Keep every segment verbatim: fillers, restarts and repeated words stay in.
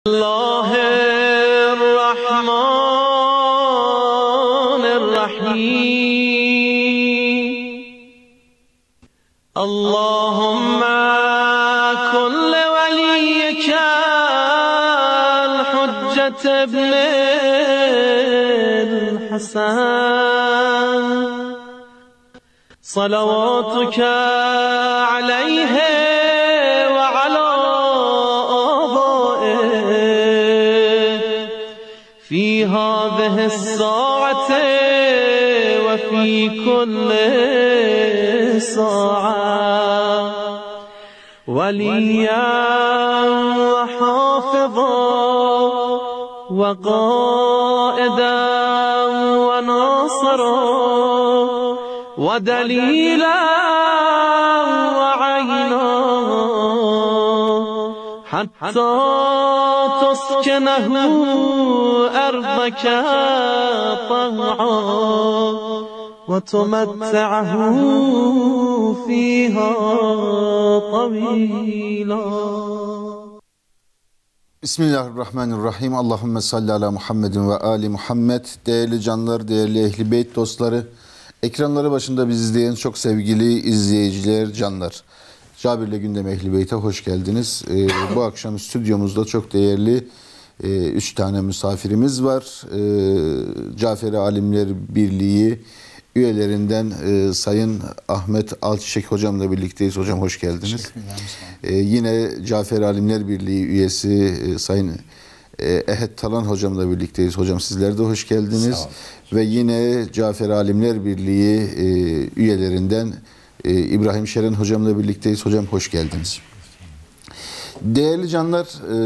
Bismillahirrahmanirrahim. Allahümme kulli veliyyekel hüccet ibnil Hasan salavatuke aleyhe ve ala abae fi hâzihi s-sâ'ati ve fi kulli sâ'a veliyyan ve hâfizan ve qâidan ve nâsiran ve delîlan ve aynan hattâ tuskenehu ardaka طوعا وتمتعه فيها طويلا. Bismillahirrahmanirrahim. Allahümme salli ala Muhammedin ve ali Muhammed. Değerli canlar, değerli Ehl-i Beyt dostları, ekranları başında bizi izleyen çok sevgili izleyiciler, canlar. Cabir'le Gündem Ehl-i Beyt'e hoş geldiniz. Ee, bu akşam stüdyomuzda çok değerli e, üç tane misafirimiz var. Ee, Caferi Alimler Birliği üyelerinden e, Sayın Ahmet Alçiçek hocamla birlikteyiz. Hocam hoş geldiniz. Ee, yine Caferi Alimler Birliği üyesi e, Sayın e, Ehed Talan hocamla birlikteyiz. Hocam sizler de hoş geldiniz. Ve yine Caferi Alimler Birliği e, üyelerinden e, İbrahim Şeren hocamla birlikteyiz. Hocam hoş geldiniz. Değerli canlar, e,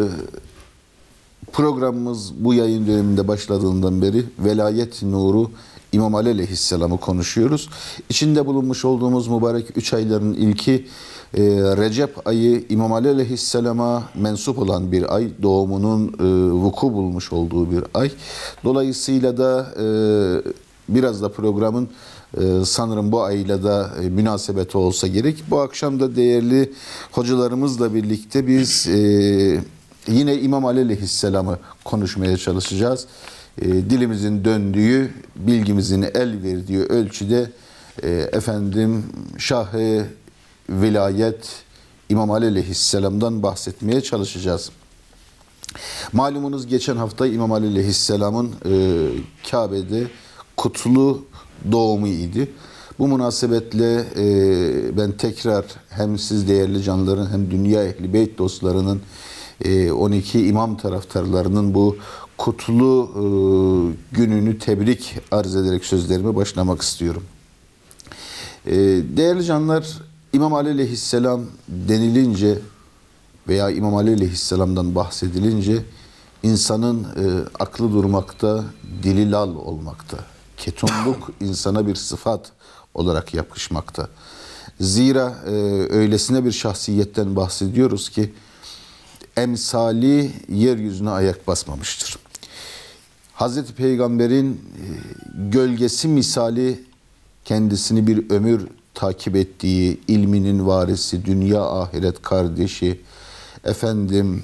programımız bu yayın döneminde başladığından beri velayet nuru İmam Ali Aleyhisselam'ı konuşuyoruz. İçinde bulunmuş olduğumuz mübarek üç ayların ilki e, Recep ayı İmam Ali Aleyhisselam'a mensup olan bir ay. Doğumunun e, vuku bulmuş olduğu bir ay. Dolayısıyla da e, biraz da programın e, sanırım bu ayla da e, münasebeti olsa gerek. Bu akşam da değerli hocalarımızla birlikte biz e, yine İmam Ali Aleyhisselam'ı konuşmaya çalışacağız. E, dilimizin döndüğü, bilgimizin el verdiği ölçüde e, efendim Şah-ı Vilayet İmam Ali Aleyhisselam'dan bahsetmeye çalışacağız. Malumunuz geçen hafta İmam Ali Aleyhisselam'ın e, Kabe'de kutlu doğumu idi. Bu münasebetle e, ben tekrar hem siz değerli canların hem dünya ehli beyt dostlarının e, on iki imam taraftarlarının bu kutlu e, gününü tebrik arz ederek sözlerime başlamak istiyorum. E, değerli canlar, İmam Ali Aleyhisselam denilince veya İmam Ali Aleyhisselam'dan bahsedilince insanın e, aklı durmakta, dili lal olmakta. Ketumluk insana bir sıfat olarak yakışmakta. Zira e, öylesine bir şahsiyetten bahsediyoruz ki emsali yeryüzüne ayak basmamıştır. Hazreti Peygamber'in gölgesi misali kendisini bir ömür takip ettiği, ilminin varisi, dünya ahiret kardeşi, efendim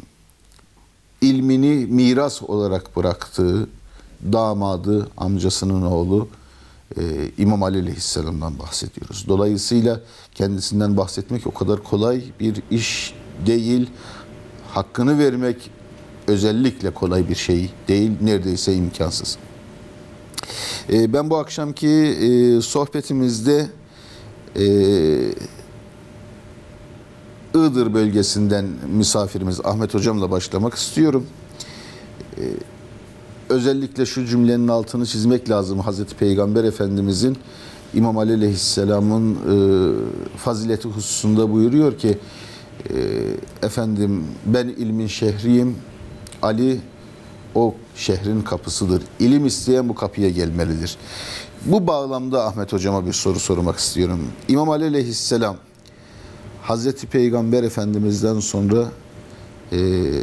ilmini miras olarak bıraktığı damadı, amcasının oğlu e, İmam Ali Aleyhisselam'dan bahsediyoruz. Dolayısıyla kendisinden bahsetmek o kadar kolay bir iş değil. Hakkını vermek özellikle kolay bir şey değil, neredeyse imkansız. E, ben bu akşamki e, sohbetimizde e, Iğdır bölgesinden misafirimiz Ahmet Hocam'la başlamak istiyorum. E, özellikle şu cümlenin altını çizmek lazım. Hazreti Peygamber Efendimizin İmam Ali Aleyhisselam'ın e, fazileti hususunda buyuruyor ki e, efendim ben ilmin şehriyim, Ali o şehrin kapısıdır. İlim isteyen bu kapıya gelmelidir. Bu bağlamda Ahmet Hocam'a bir soru sormak istiyorum. İmam Ali Aleyhisselam Hazreti Peygamber Efendimiz'den sonra e,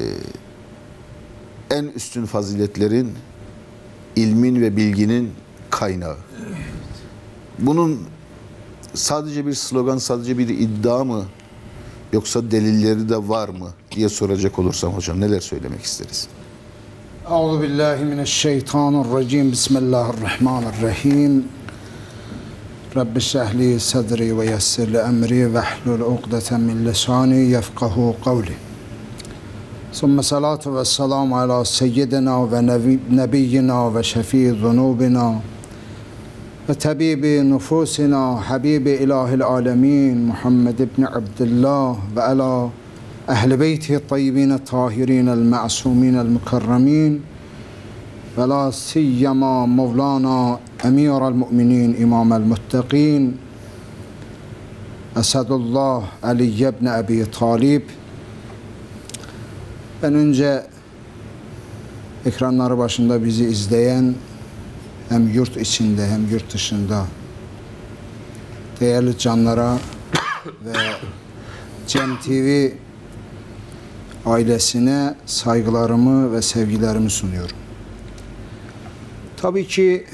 en üstün faziletlerin ilmin ve bilginin kaynağı. Bunun sadece bir slogan, sadece bir iddia mı? yoksa delilleri de var mı diye soracak olursam hocam neler söylemek isteriz? Euzu billahi mineşşeytanirracim. Bismillahirrahmanirrahim. Rabbi şrahli sadri ve yessir li emri ve hlul ukdeten min lisani yefkahu kavli. Sümme salatu ve selamu ala seyyidina ve nebiyyina ve şefii zunubina ve tabibi nufusina habibi ilahil alemin Muhammed ibn Abdullah ve ala ehl-i beyti tayyibin tahirin el-ma'sumin el-mukarramin ve la siyyama Mevlana emirel müminin imam el-muttaqin Esadullah Ali ibn Abi Talib. Ben önce ekranları başında bizi izleyen hem yurt içinde hem yurt dışında değerli canlara ve Cem T V ailesine saygılarımı ve sevgilerimi sunuyorum. Tabii ki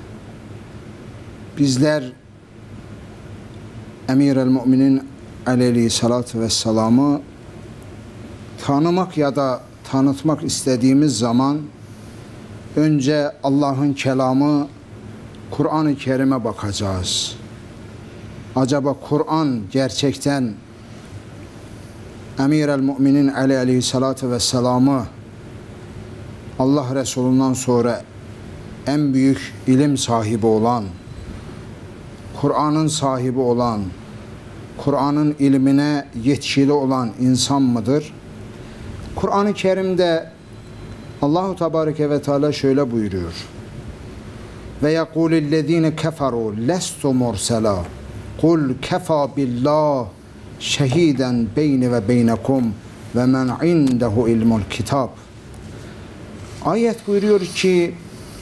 bizler Emir-el Müminin aleyhissalatu vesselam'ı tanımak ya da tanıtmak istediğimiz zaman önce Allah'ın kelamı Kur'an-ı Kerim'e bakacağız. Acaba Kur'an gerçekten Emir-el Müminin aleyhissalatu vesselam'ı Allah Resulü'nden sonra en büyük ilim sahibi olan, Kur'an'ın sahibi olan, Kur'an'ın ilmine yetkili olan insan mıdır? Kur'an-ı Kerim'de Allahu Tebareke ve Teala şöyle buyuruyor. Ve yekulillezine keferu lestu mursela kul kefa billah şehiden beyni ve beynekum ve men indehu ilmul kitab. Ayet buyuruyor ki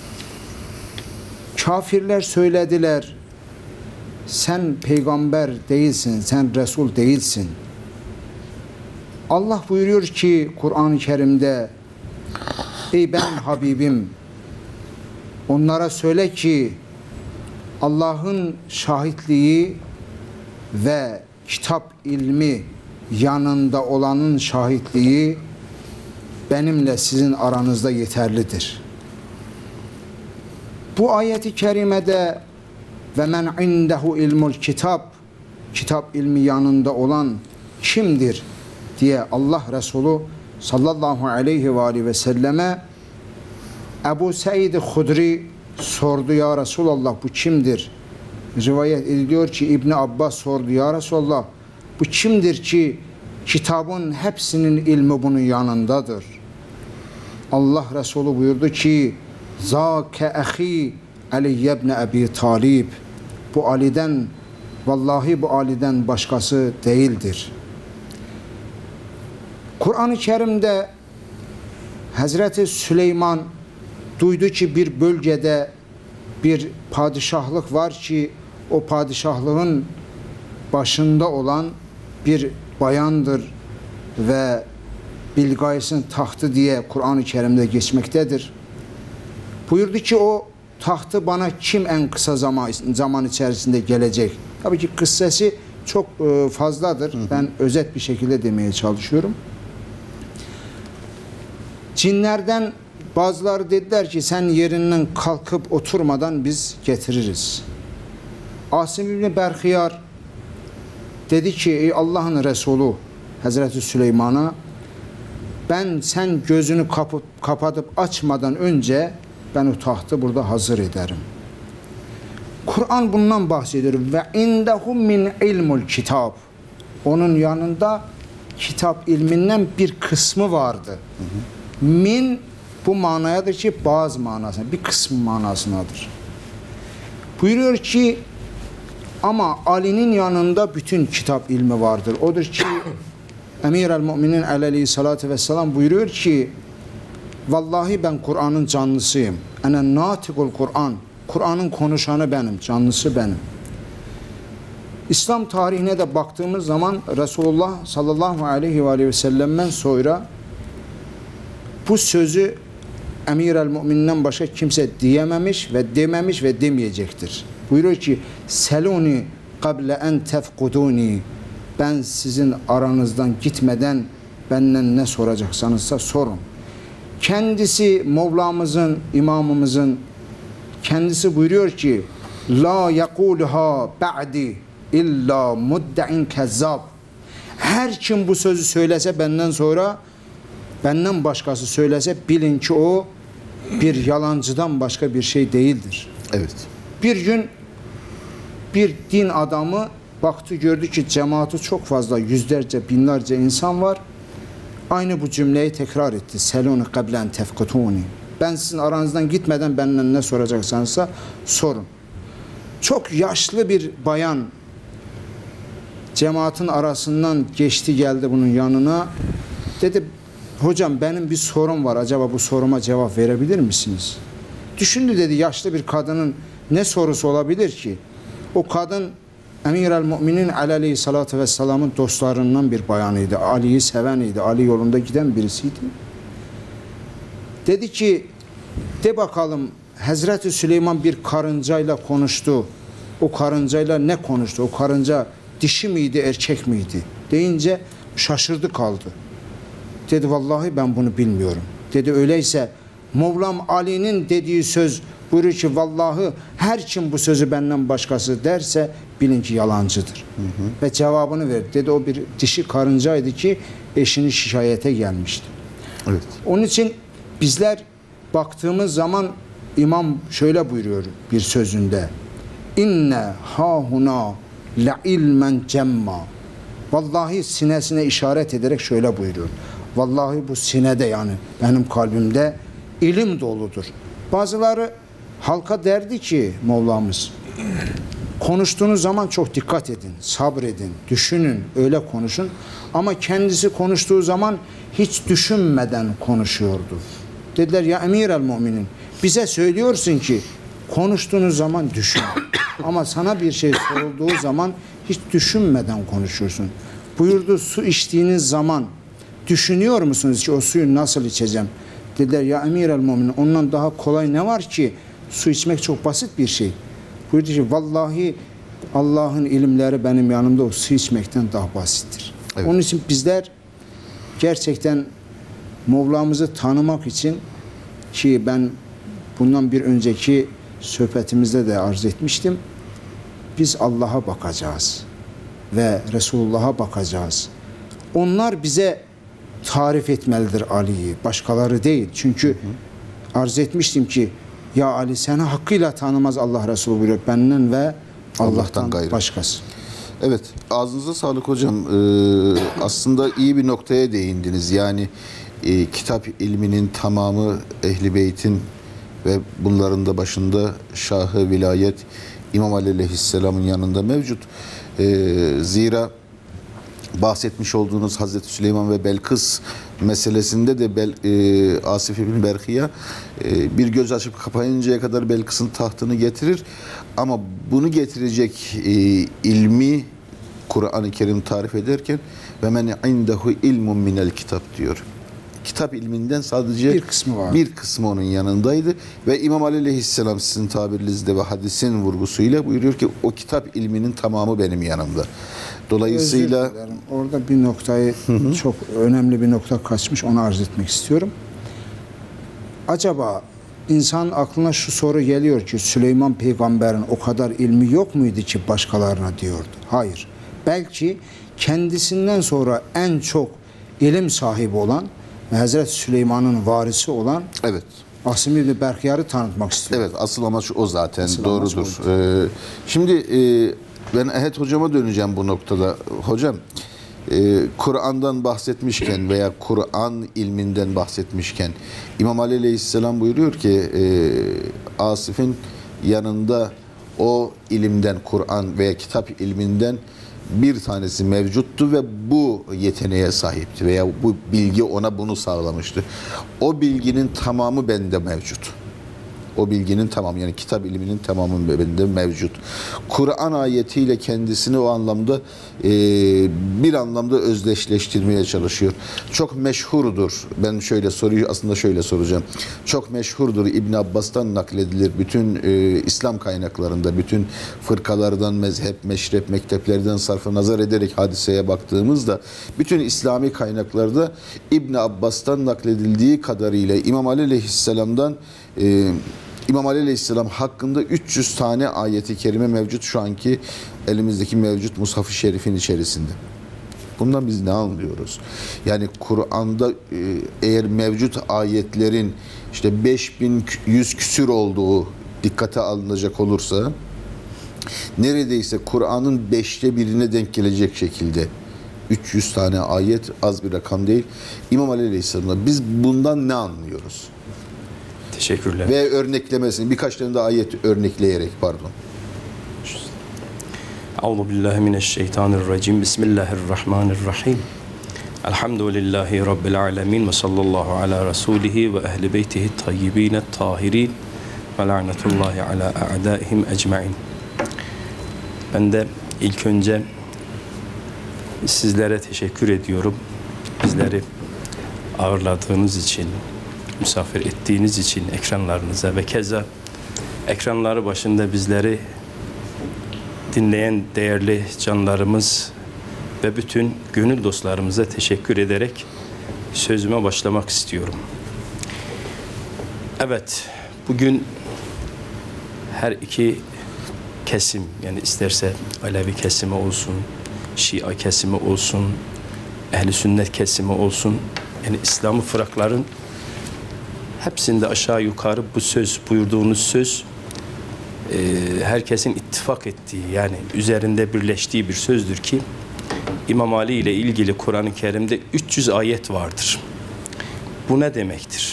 kafirler söylediler, sen peygamber değilsin, sen Resul değilsin. Allah buyuruyor ki Kur'an-ı Kerim'de, ey ben Habibim, onlara söyle ki Allah'ın şahitliği ve kitap ilmi yanında olanın şahitliği benimle sizin aranızda yeterlidir. Bu ayeti kerimede ve men indehu ilmul kitap, kitap ilmi yanında olan kimdir diye Allah Resulü sallallahu aleyhi ve aleyhi ve selleme Ebu Said Hudri sordu, ya Resulallah bu kimdir? Rivayet ediliyor ki İbni Abbas sordu, ya Resulallah bu kimdir ki kitabın hepsinin ilmi bunun yanındadır? Allah Resulü buyurdu ki zâke ahi Ali ibn Abi Talib, bu Ali'den, vallahi bu Ali'den başkası değildir. Kur'an-ı Kerim'de Hazreti Süleyman duydu ki bir bölgede bir padişahlık var ki o padişahlığın başında olan bir bayandır ve Bilgays'ın tahtı diye Kur'an-ı Kerim'de geçmektedir. Buyurdu ki o tahtı bana kim en kısa zaman, zaman içerisinde gelecek? Tabii ki kıssası çok fazladır. Hı hı. Ben özet bir şekilde demeye çalışıyorum. Cinlerden bazıları dediler ki sen yerinden kalkıp oturmadan biz getiririz. Asim İbni Berhiyar dedi ki ey Allah'ın Resulü Hazreti Süleyman'a, ben sen gözünü kapıp, kapatıp açmadan önce ben o tahtı burada hazır ederim. Kur'an bundan bahsediyor. Ve indehum min ilmul kitab. Onun yanında kitap ilminden bir kısmı vardı. Hı hı. Min bu manayadır ki bazı manasına, bir kısmı manasındadır. Buyuruyor ki ama Ali'nin yanında bütün kitap ilmi vardır. Odur ki Emir-el Müminin aleyhissalatu vesselam buyuruyor ki vallahi ben Kur'an'ın canlısıyım. Ene natikul Kur'an. Kur'an'ın konuşanı benim, canlısı benim. İslam tarihine de baktığımız zaman Resulullah sallallahu aleyhi ve aleyhi ve sellem'den sonra bu sözü Emir-el Mü'mininden başka kimse diyememiş ve dememiş ve demeyecektir. Buyuruyor ki seluni kable en tefkuduni, ben sizin aranızdan gitmeden benden ne soracaksanızsa sorun. Kendisi Mevlamızın, imamımızın kendisi buyuruyor ki la yekuluha ba'di illa muddain kezzab. Her kim bu sözü söylese benden sonra, benden başkası söylese bilin ki o bir yalancıdan başka bir şey değildir. Evet. Bir gün bir din adamı baktı, gördü ki cemaati çok fazla, yüzlerce, binlerce insan var. Aynı bu cümleyi tekrar etti. Selûni kablen tefkutûni. Ben sizin aranızdan gitmeden benden ne soracaksanızsa sorun. Çok yaşlı bir bayan cemaatin arasından geçti, geldi bunun yanına. Dedi, hocam benim bir sorum var. Acaba bu soruma cevap verebilir misiniz? Düşündü, dedi, yaşlı bir kadının ne sorusu olabilir ki? O kadın Emir-el Müminin Ali Aleyhisselatü Vesselam'ın dostlarından bir bayanıydı. Ali'yi seven idi. Ali yolunda giden birisiydi. Dedi ki, de bakalım, Hazreti Süleyman bir karıncayla konuştu. O karıncayla ne konuştu? O karınca dişi miydi, erkek miydi? Deyince şaşırdı kaldı. Dedi, vallahi ben bunu bilmiyorum. Dedi, öyleyse Mevlam Ali'nin dediği söz buyuruyor ki vallahi her kim bu sözü benden başkası derse bilin ki yalancıdır. Hı hı. Ve cevabını verdi. Dedi, o bir dişi karıncaydı ki eşini şikayete gelmişti. Evet. Onun için bizler baktığımız zaman imam şöyle buyuruyor bir sözünde. İnne hahuna la ilmen cemma. Vallahi sinesine işaret ederek şöyle buyuruyor. Vallahi bu sinede, yani benim kalbimde ilim doludur. Bazıları halka derdi ki Mevlamız, konuştuğunuz zaman çok dikkat edin, sabredin, düşünün, öyle konuşun. Ama kendisi konuştuğu zaman hiç düşünmeden konuşuyordu. Dediler, ya Emir-el Müminin, bize söylüyorsun ki konuştuğunuz zaman düşün. Ama sana bir şey sorulduğu zaman hiç düşünmeden konuşuyorsun. Buyurdu, su içtiğiniz zaman düşünüyor musunuz ki o suyu nasıl içeceğim? Dediler, ya Emir-el Müminin, ondan daha kolay ne var ki? Su içmek çok basit bir şey. Buyurdu ki vallahi Allah'ın ilimleri benim yanımda o su içmekten daha basittir. Evet. Onun için bizler gerçekten Mevlamızı tanımak için, ki ben bundan bir önceki sohbetimizde de arz etmiştim, biz Allah'a bakacağız ve Resulullah'a bakacağız. Onlar bize tarif etmelidir Ali'yi, başkaları değil. Çünkü hı hı. arz etmiştim ki ya Ali seni hakkıyla tanımaz Allah Resulü buyuruyor, benden ve Allah'tan, Allah'tan gayrı başkası. Evet, ağzınıza sağlık hocam. Ee, aslında iyi bir noktaya değindiniz. Yani e, kitap ilminin tamamı Ehl-i Beyt'in ve bunların da başında Şahı Vilayet İmam Ali Aleyhisselam'ın yanında mevcut. Ee, zira bahsetmiş olduğunuz Hazreti Süleyman ve Belkıs meselesinde de Bel, e, Asif İbn Berhiya e, bir göz açıp kapayıncaya kadar Belkıs'ın tahtını getirir. Ama bunu getirecek e, ilmi Kur'an-ı Kerim tarif ederken ve men indehu ilmun minel kitap diyor. Kitap ilminden sadece bir kısmı var. Bir kısmı onun yanındaydı ve İmam Ali Aleyhisselam sizin tabirinizde ve hadisin vurgusuyla buyuruyor ki o kitap ilminin tamamı benim yanımda. Dolayısıyla orada bir noktayı hı hı. çok önemli bir nokta kaçmış, onu arz etmek istiyorum. Acaba insan aklına şu soru geliyor ki Süleyman peygamberin o kadar ilmi yok muydu ki başkalarına diyordu. Hayır. Belki kendisinden sonra en çok ilim sahibi olan ve Hazreti Süleyman'ın varisi olan evet. Asim İbn Berhiyar'ı tanıtmak istiyor. Evet, asıl amaç o zaten, asıl doğrudur. Ee, şimdi e, ben Ehed hocama döneceğim bu noktada. Hocam, e, Kur'an'dan bahsetmişken veya Kur'an ilminden bahsetmişken İmam Ali Aleyhisselam buyuruyor ki e, Asif'in yanında o ilimden, Kur'an veya kitap ilminden bir tanesi mevcuttu ve bu yeteneğe sahipti veya bu bilgi ona bunu sağlamıştı. O bilginin tamamı bende mevcut. O bilginin tamam, yani kitap ilminin tamamında mevcut. Kur'an ayetiyle kendisini o anlamda e, bir anlamda özdeşleştirmeye çalışıyor. Çok meşhurdur. Ben şöyle soruyu aslında şöyle soracağım. Çok meşhurdur, İbn Abbas'tan nakledilir. Bütün e, İslam kaynaklarında, bütün fırkalardan, mezhep, meşrep, mekteplerden sarfa nazar ederek hadiseye baktığımızda bütün İslami kaynaklarda İbn Abbas'tan nakledildiği kadarıyla İmam Ali Aleyhisselam'dan e, İmam Ali Aleyhisselam hakkında üç yüz tane ayeti kerime mevcut şu anki elimizdeki mevcut Mushaf-ı Şerif'in içerisinde. Bundan biz ne anlıyoruz? Yani Kur'an'da eğer mevcut ayetlerin işte beş bin yüz küsür olduğu dikkate alınacak olursa neredeyse Kur'an'ın beşte birine denk gelecek şekilde üç yüz tane ayet az bir rakam değil. İmam Ali Aleyhisselam'da biz bundan ne anlıyoruz? Teşekkürler. Ve örneklemesini birkaç tane de ayet örnekleyerek pardon. Euzu billahi mineşşeytanirracim. Bismillahirrahmanirrahim. Elhamdülillahi rabbil alamin ve sallallahu ala rasulihi ve ehli beytihi tayyibin tahirin ve lanetullahi ala a'daihim ecmaîn. Ben de ilk önce sizlere teşekkür ediyorum. Bizleri ağırladığınız için, misafir ettiğiniz için ekranlarınıza ve keza ekranları başında bizleri dinleyen değerli canlarımız ve bütün gönül dostlarımıza teşekkür ederek sözüme başlamak istiyorum. Evet, bugün her iki kesim, yani isterse Alevi kesimi olsun, Şia kesimi olsun, Ehl-i Sünnet kesimi olsun, yani İslam'ı fırakların hepsinde aşağı yukarı bu söz, buyurduğunuz söz e, herkesin ittifak ettiği, yani üzerinde birleştiği bir sözdür ki İmam Ali ile ilgili Kur'an-ı Kerim'de üç yüz ayet vardır. Bu ne demektir?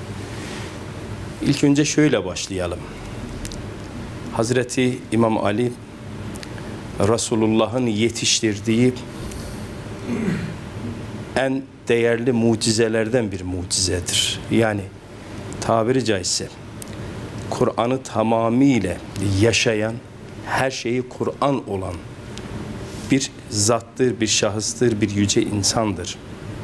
İlk önce şöyle başlayalım. Hazreti İmam Ali Resulullah'ın yetiştirdiği en değerli mucizelerden bir mucizedir. Yani tabiri caizse Kur'an'ı tamamıyla yaşayan, her şeyi Kur'an olan bir zattır, bir şahıstır, bir yüce insandır.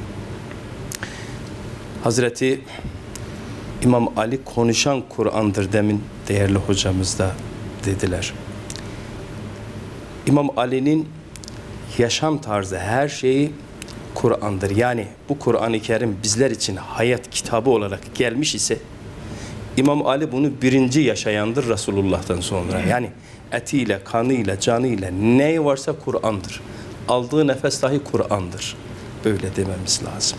Hazreti İmam Ali konuşan Kur'an'dır demin değerli hocamız da dediler. İmam Ali'nin yaşam tarzı, her şeyi Kur'an'dır. Yani bu Kur'an-ı Kerim bizler için hayat kitabı olarak gelmiş ise İmam Ali bunu birinci yaşayandır Resulullah'tan sonra. Yani etiyle, kanıyla, canıyla ne varsa Kur'an'dır. Aldığı nefes dahi Kur'an'dır. Böyle dememiz lazım.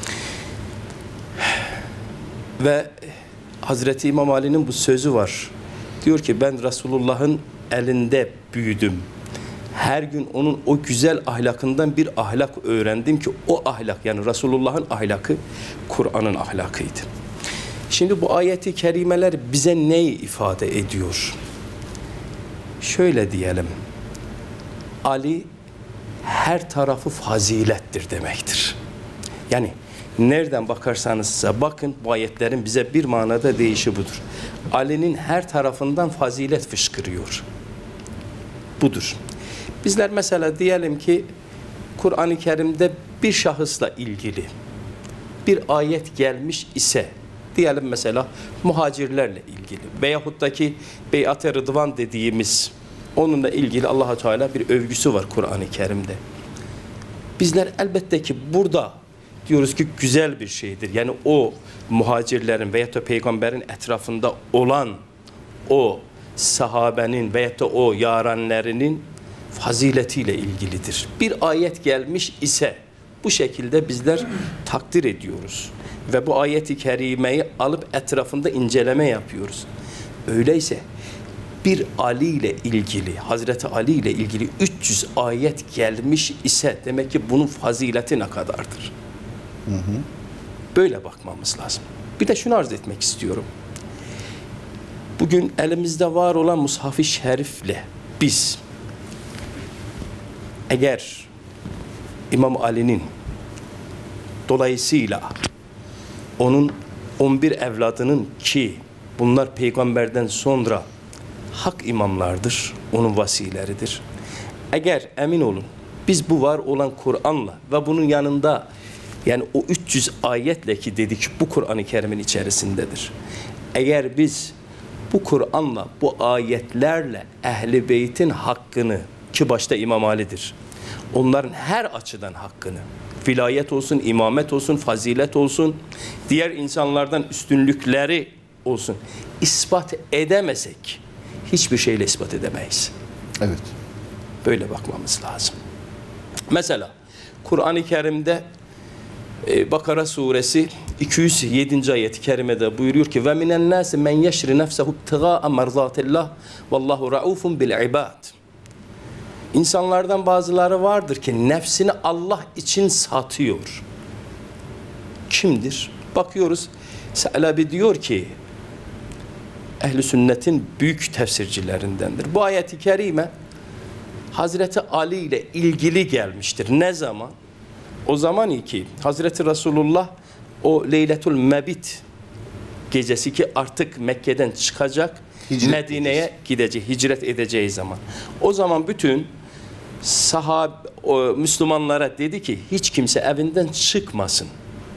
Ve Hazreti İmam Ali'nin bu sözü var. Diyor ki ben Resulullah'ın elinde büyüdüm. Her gün onun o güzel ahlakından bir ahlak öğrendim ki o ahlak, yani Resulullah'ın ahlakı Kur'an'ın ahlakıydı. Şimdi bu ayeti kerimeler bize neyi ifade ediyor? Şöyle diyelim. Ali her tarafı fazilettir demektir. Yani nereden bakarsanız bakın bu ayetlerin bize bir manada değişi budur. Ali'nin her tarafından fazilet fışkırıyor. Budur. Bizler mesela diyelim ki Kur'an-ı Kerim'de bir şahısla ilgili bir ayet gelmiş ise, diyelim mesela muhacirlerle ilgili veyahut Beyat-ı Rıdvan dediğimiz onunla ilgili Allah-u Teala bir övgüsü var Kur'an-ı Kerim'de. Bizler elbette ki burada diyoruz ki güzel bir şeydir. Yani o muhacirlerin veyahut da peygamberin etrafında olan o sahabenin veyahut da o yarenlerinin faziletiyle ilgilidir. Bir ayet gelmiş ise bu şekilde bizler takdir ediyoruz. Ve bu ayeti kerimeyi alıp etrafında inceleme yapıyoruz. Öyleyse bir Ali ile ilgili, Hazreti Ali ile ilgili üç yüz ayet gelmiş ise demek ki bunun fazileti ne kadardır? Hı hı. Böyle bakmamız lazım. Bir de şunu arz etmek istiyorum. Bugün elimizde var olan Mushaf-ı Şerif'le biz eğer İmam Ali'nin dolayısıyla onun on bir evladının ki Bunlar peygamberden sonra hak imamlardır, onun vasileridir. Eğer emin olun biz bu var olan Kur'an'la ve bunun yanında yani o üç yüz ayetle ki dedik bu Kur'an-ı Kerim'in içerisindedir. Eğer biz bu Kur'an'la, bu ayetlerle Ehl-i Beyt'in hakkını ki başta İmam Ali'dir. Onların her açıdan hakkını, vilayet olsun, imamet olsun, fazilet olsun, diğer insanlardan üstünlükleri olsun ispat edemesek hiçbir şeyle ispat edemeyiz. Evet. Böyle bakmamız lazım. Mesela Kur'an-ı Kerim'de e, Bakara suresi iki yüz yedinci ayet-i kerimede buyuruyor ki ve minen nasi men yeşri nefsehu ibtigaa merzatillah vallahu raufun bil ibad. İnsanlardan bazıları vardır ki nefsini Allah için satıyor. Kimdir? Bakıyoruz. Sa'labi diyor ki Ehl-i Sünnet'in büyük tefsircilerindendir. Bu ayet-i kerime Hazreti Ali ile ilgili gelmiştir. Ne zaman? O zaman ki Hazreti Resulullah o Leyletul Mebit gecesi ki artık Mekke'den çıkacak, Medine'ye gidecek, hicret edeceği zaman. O zaman bütün sahab o, Müslümanlara dedi ki hiç kimse evinden çıkmasın.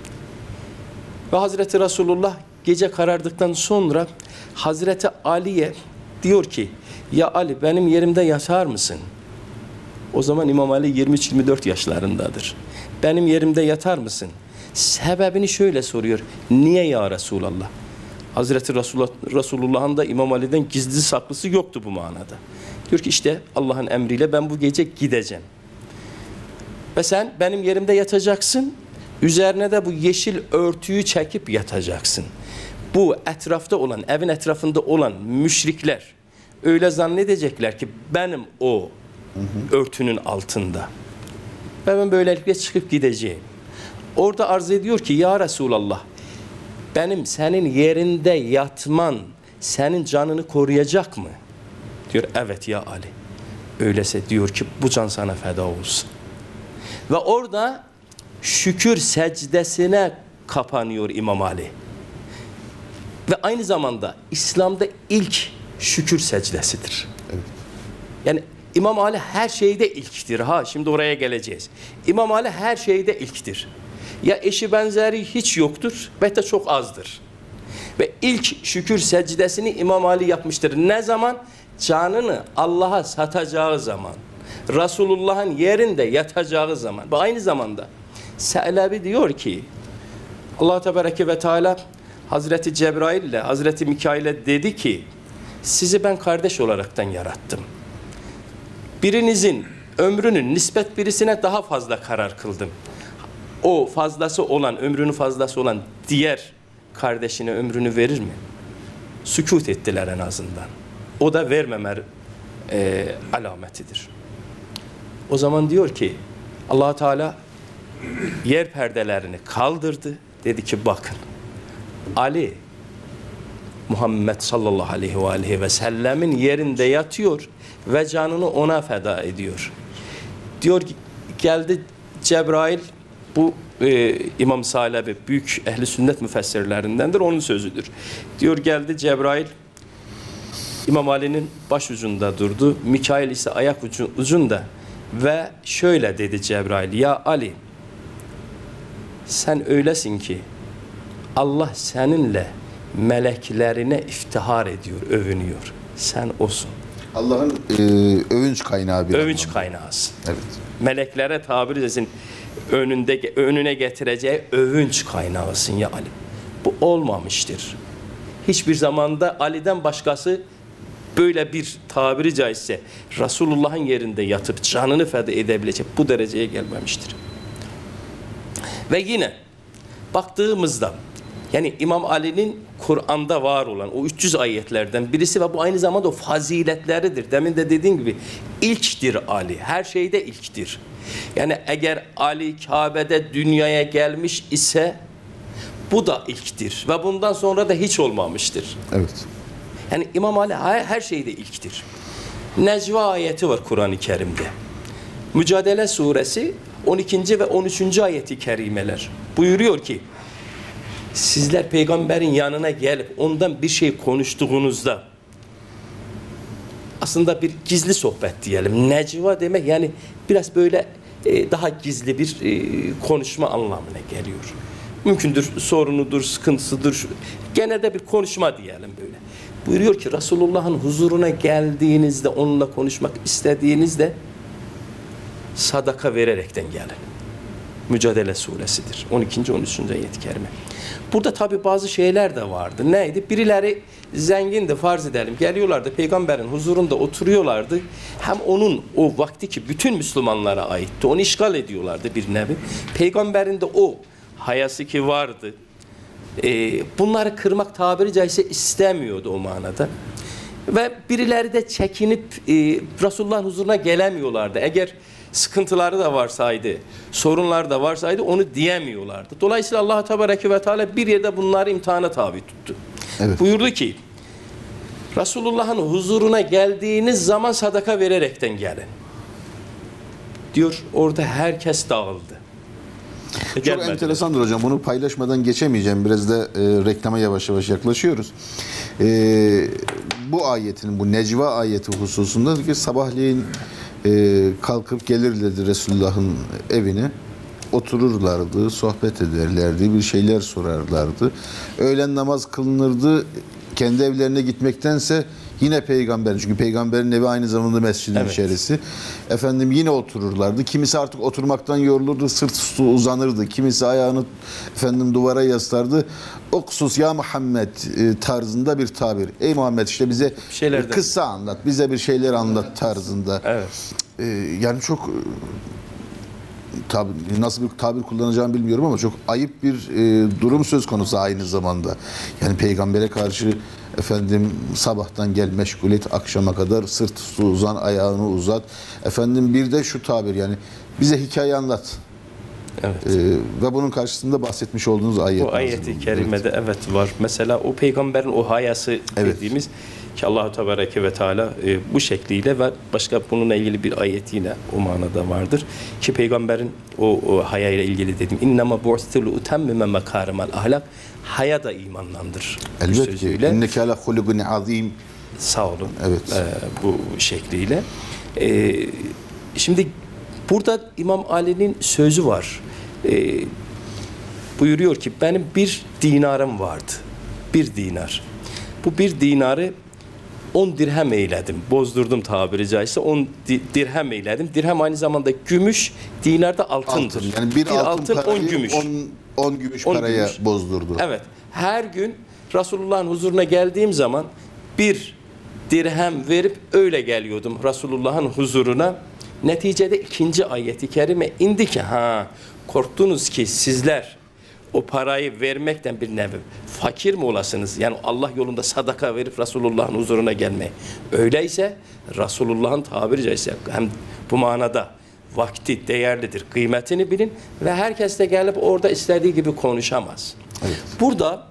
Ve Hazreti Resulullah gece karardıktan sonra Hazreti Ali'ye diyor ki ya Ali benim yerimde yatar mısın? O zaman İmam Ali yirmi üç yirmi dört yaşlarındadır. Benim yerimde yatar mısın? Sebebini şöyle soruyor. Niye ya Resulallah? Hazreti Resulullah, Resulullah'ın da İmam Ali'den gizli saklısı yoktu bu manada. Diyor ki işte Allah'ın emriyle ben bu gece gideceğim. Ve sen benim yerimde yatacaksın. Üzerine de bu yeşil örtüyü çekip yatacaksın. Bu etrafta olan, evin etrafında olan müşrikler öyle zannedecekler ki benim o hı hı. örtünün altında. Ve ben böylelikle çıkıp gideceğim. Orada arz ediyor ki ya Resulallah benim senin yerinde yatman senin canını koruyacak mı? Diyor evet ya Ali. Öyleyse diyor ki bu can sana feda olsun. Ve orada şükür secdesine kapanıyor İmam Ali. Ve aynı zamanda İslam'da ilk şükür secdesidir. Evet. Yani İmam Ali her şeyde ilktir. Ha şimdi oraya geleceğiz. İmam Ali her şeyde ilktir. Ya eşi benzeri hiç yoktur ve de çok azdır. Ve ilk şükür secdesini İmam Ali yapmıştır. Ne zaman? Canını Allah'a satacağı zaman. Resulullah'ın yerinde yatacağı zaman. Ve aynı zamanda Sa'labi diyor ki Allah Tebareke ve Teala Hazreti Cebrail ile Hazreti Mikail'e dedi ki sizi ben kardeş olaraktan yarattım. Birinizin ömrünün nispet birisine daha fazla karar kıldım. O fazlası olan, ömrünün fazlası olan diğer kardeşine ömrünü verir mi? Sükut ettiler en azından. O da vermeme e, alametidir. O zaman diyor ki Allah Teala yer perdelerini kaldırdı. Dedi ki bakın Ali Muhammed sallallahu aleyhi ve aleyhi ve sellemin yerinde yatıyor ve canını ona feda ediyor. Diyor ki geldi Cebrail bu e, İmam Sa'labi büyük ehli sünnet müfessirlerindendir onun sözüdür. Diyor geldi Cebrail İmam Ali'nin baş ucunda durdu. Mikail ise ayak ucu, ucunda ve şöyle dedi Cebrail ya Ali sen öylesin ki Allah seninle meleklerine iftihar ediyor, övünüyor. Sen olsun. Allah'ın e, övünç kaynağı bir Övünç anlamda. kaynağısın. Evet. Meleklere tabir edilsin önünde önüne getireceği övünç kaynağısın ya Ali. Bu olmamıştır. Hiçbir zamanda Ali'den başkası böyle bir tabiri caizse Resulullah'ın yerinde yatıp canını feda edebilecek bu dereceye gelmemiştir. Ve yine baktığımızda yani İmam Ali'nin Kur'an'da var olan o üç yüz ayetlerden birisi ve bu aynı zamanda o faziletleridir. Demin de dediğim gibi ilktir Ali. Her şeyde ilktir. Yani eğer Ali Kabe'de dünyaya gelmiş ise bu da ilktir. Ve bundan sonra da hiç olmamıştır. Evet. Yani İmam Ali her şeyde ilktir. Necva ayeti var Kur'an-ı Kerim'de. Mücadele suresi on ikinci ve on üçüncü ayeti kerimeler buyuruyor ki sizler peygamberin yanına gelip ondan bir şey konuştuğunuzda aslında bir gizli sohbet diyelim. Necva demek yani biraz böyle e, daha gizli bir e, konuşma anlamına geliyor. Mümkündür sorunudur, sıkıntısıdır. Genelde bir konuşma diyelim böyle. Buyuruyor ki Resulullah'ın huzuruna geldiğinizde, onunla konuşmak istediğinizde sadaka vererekten gelin. Mücadele suresidir. on ikinci on üçüncü ayet-i kerime. Burada tabi bazı şeyler de vardı. Neydi? Birileri zengindi farz edelim. Geliyorlardı peygamberin huzurunda oturuyorlardı. Hem onun o vakti ki bütün Müslümanlara aitti. Onu işgal ediyorlardı bir nevi. Peygamberin de o hayası ki vardı. Ee, bunları kırmak tabiri caizse istemiyordu o manada. Ve birileri de çekinip e, Resulullah'ın huzuruna gelemiyorlardı. Eğer sıkıntıları da varsaydı, sorunlar da varsaydı onu diyemiyorlardı. Dolayısıyla Allah Tebareke ve Teala bir yerde bunları imtihana tabi tuttu. Evet. Buyurdu ki Resulullah'ın huzuruna geldiğiniz zaman sadaka vererekten gelin. Diyor orada herkes dağıldı. Çok Gelmediler. enteresandır hocam. Bunu paylaşmadan geçemeyeceğim. Biraz da e, reklama yavaş yavaş yaklaşıyoruz. E, bu ayetin, bu Necva ayeti hususunda ki sabahleyin e, kalkıp gelirlerdi Resulullah'ın evine. Otururlardı, sohbet ederlerdi, bir şeyler sorarlardı. Öğlen namaz kılınırdı. Kendi evlerine gitmektense yine peygamber, çünkü peygamberin evi aynı zamanda mescidin Evet. içerisi. Efendim yine otururlardı. Kimisi artık oturmaktan yorulurdu, sırt üstü uzanırdı. Kimisi ayağını efendim duvara yaslardı. Oksus ya Muhammed e, tarzında bir tabir. Ey Muhammed işte bize Şeylerden. kıssa anlat, bize bir şeyler anlat tarzında. Evet. E, yani çok tabi, nasıl bir tabir kullanacağımı bilmiyorum ama çok ayıp bir e, durum söz konusu aynı zamanda. Yani peygambere karşı efendim sabahtan gel meşgul et, akşama kadar sırt üstü uzan, ayağını uzat. Efendim bir de şu tabir, yani bize hikaye anlat. Evet. E, ve bunun karşısında bahsetmiş olduğunuz ayet. Bu ayeti kerimede evet. evet var. Mesela o peygamberin o hayası Evet. dediğimiz ki Allah-u Tebareke ve Teala e, bu şekliyle ve başka bununla ilgili bir ayet yine o manada vardır. Ki peygamberin o, o haya ile ilgili dedim. İnnema bu'stulu utemmime mekarimal ahlak. Haya da imanlandır. bu Elbette ki. sözüyle. İnneke ala hulugun azim. Sağ olun. Evet. E, bu şekliyle. E, şimdi burada İmam Ali'nin sözü var. E, buyuruyor ki benim bir dinarım vardı. Bir dinar. Bu bir dinarı on dirhem eyledim. Bozdurdum tabiri caizse. on dirhem eyledim. Dirhem aynı zamanda gümüş, dinar da altındır. Altın. Yani bir, altın, on parayı gümüş. on gümüş on paraya gümüş. bozdurdu. Evet. Her gün Resulullah'ın huzuruna geldiğim zaman bir dirhem verip öyle geliyordum Resulullah'ın huzuruna. Neticede ikinci ayeti kerime indi ki ha korktunuz ki sizler o parayı vermekten bir nevi fakir mi olasınız? Yani Allah yolunda sadaka verip Resulullah'ın huzuruna gelmeyi. Öyleyse Resulullah'ın tabiri caizse hem bu manada vakti değerlidir, kıymetini bilin ve herkes de gelip orada istediği gibi konuşamaz. Evet. Burada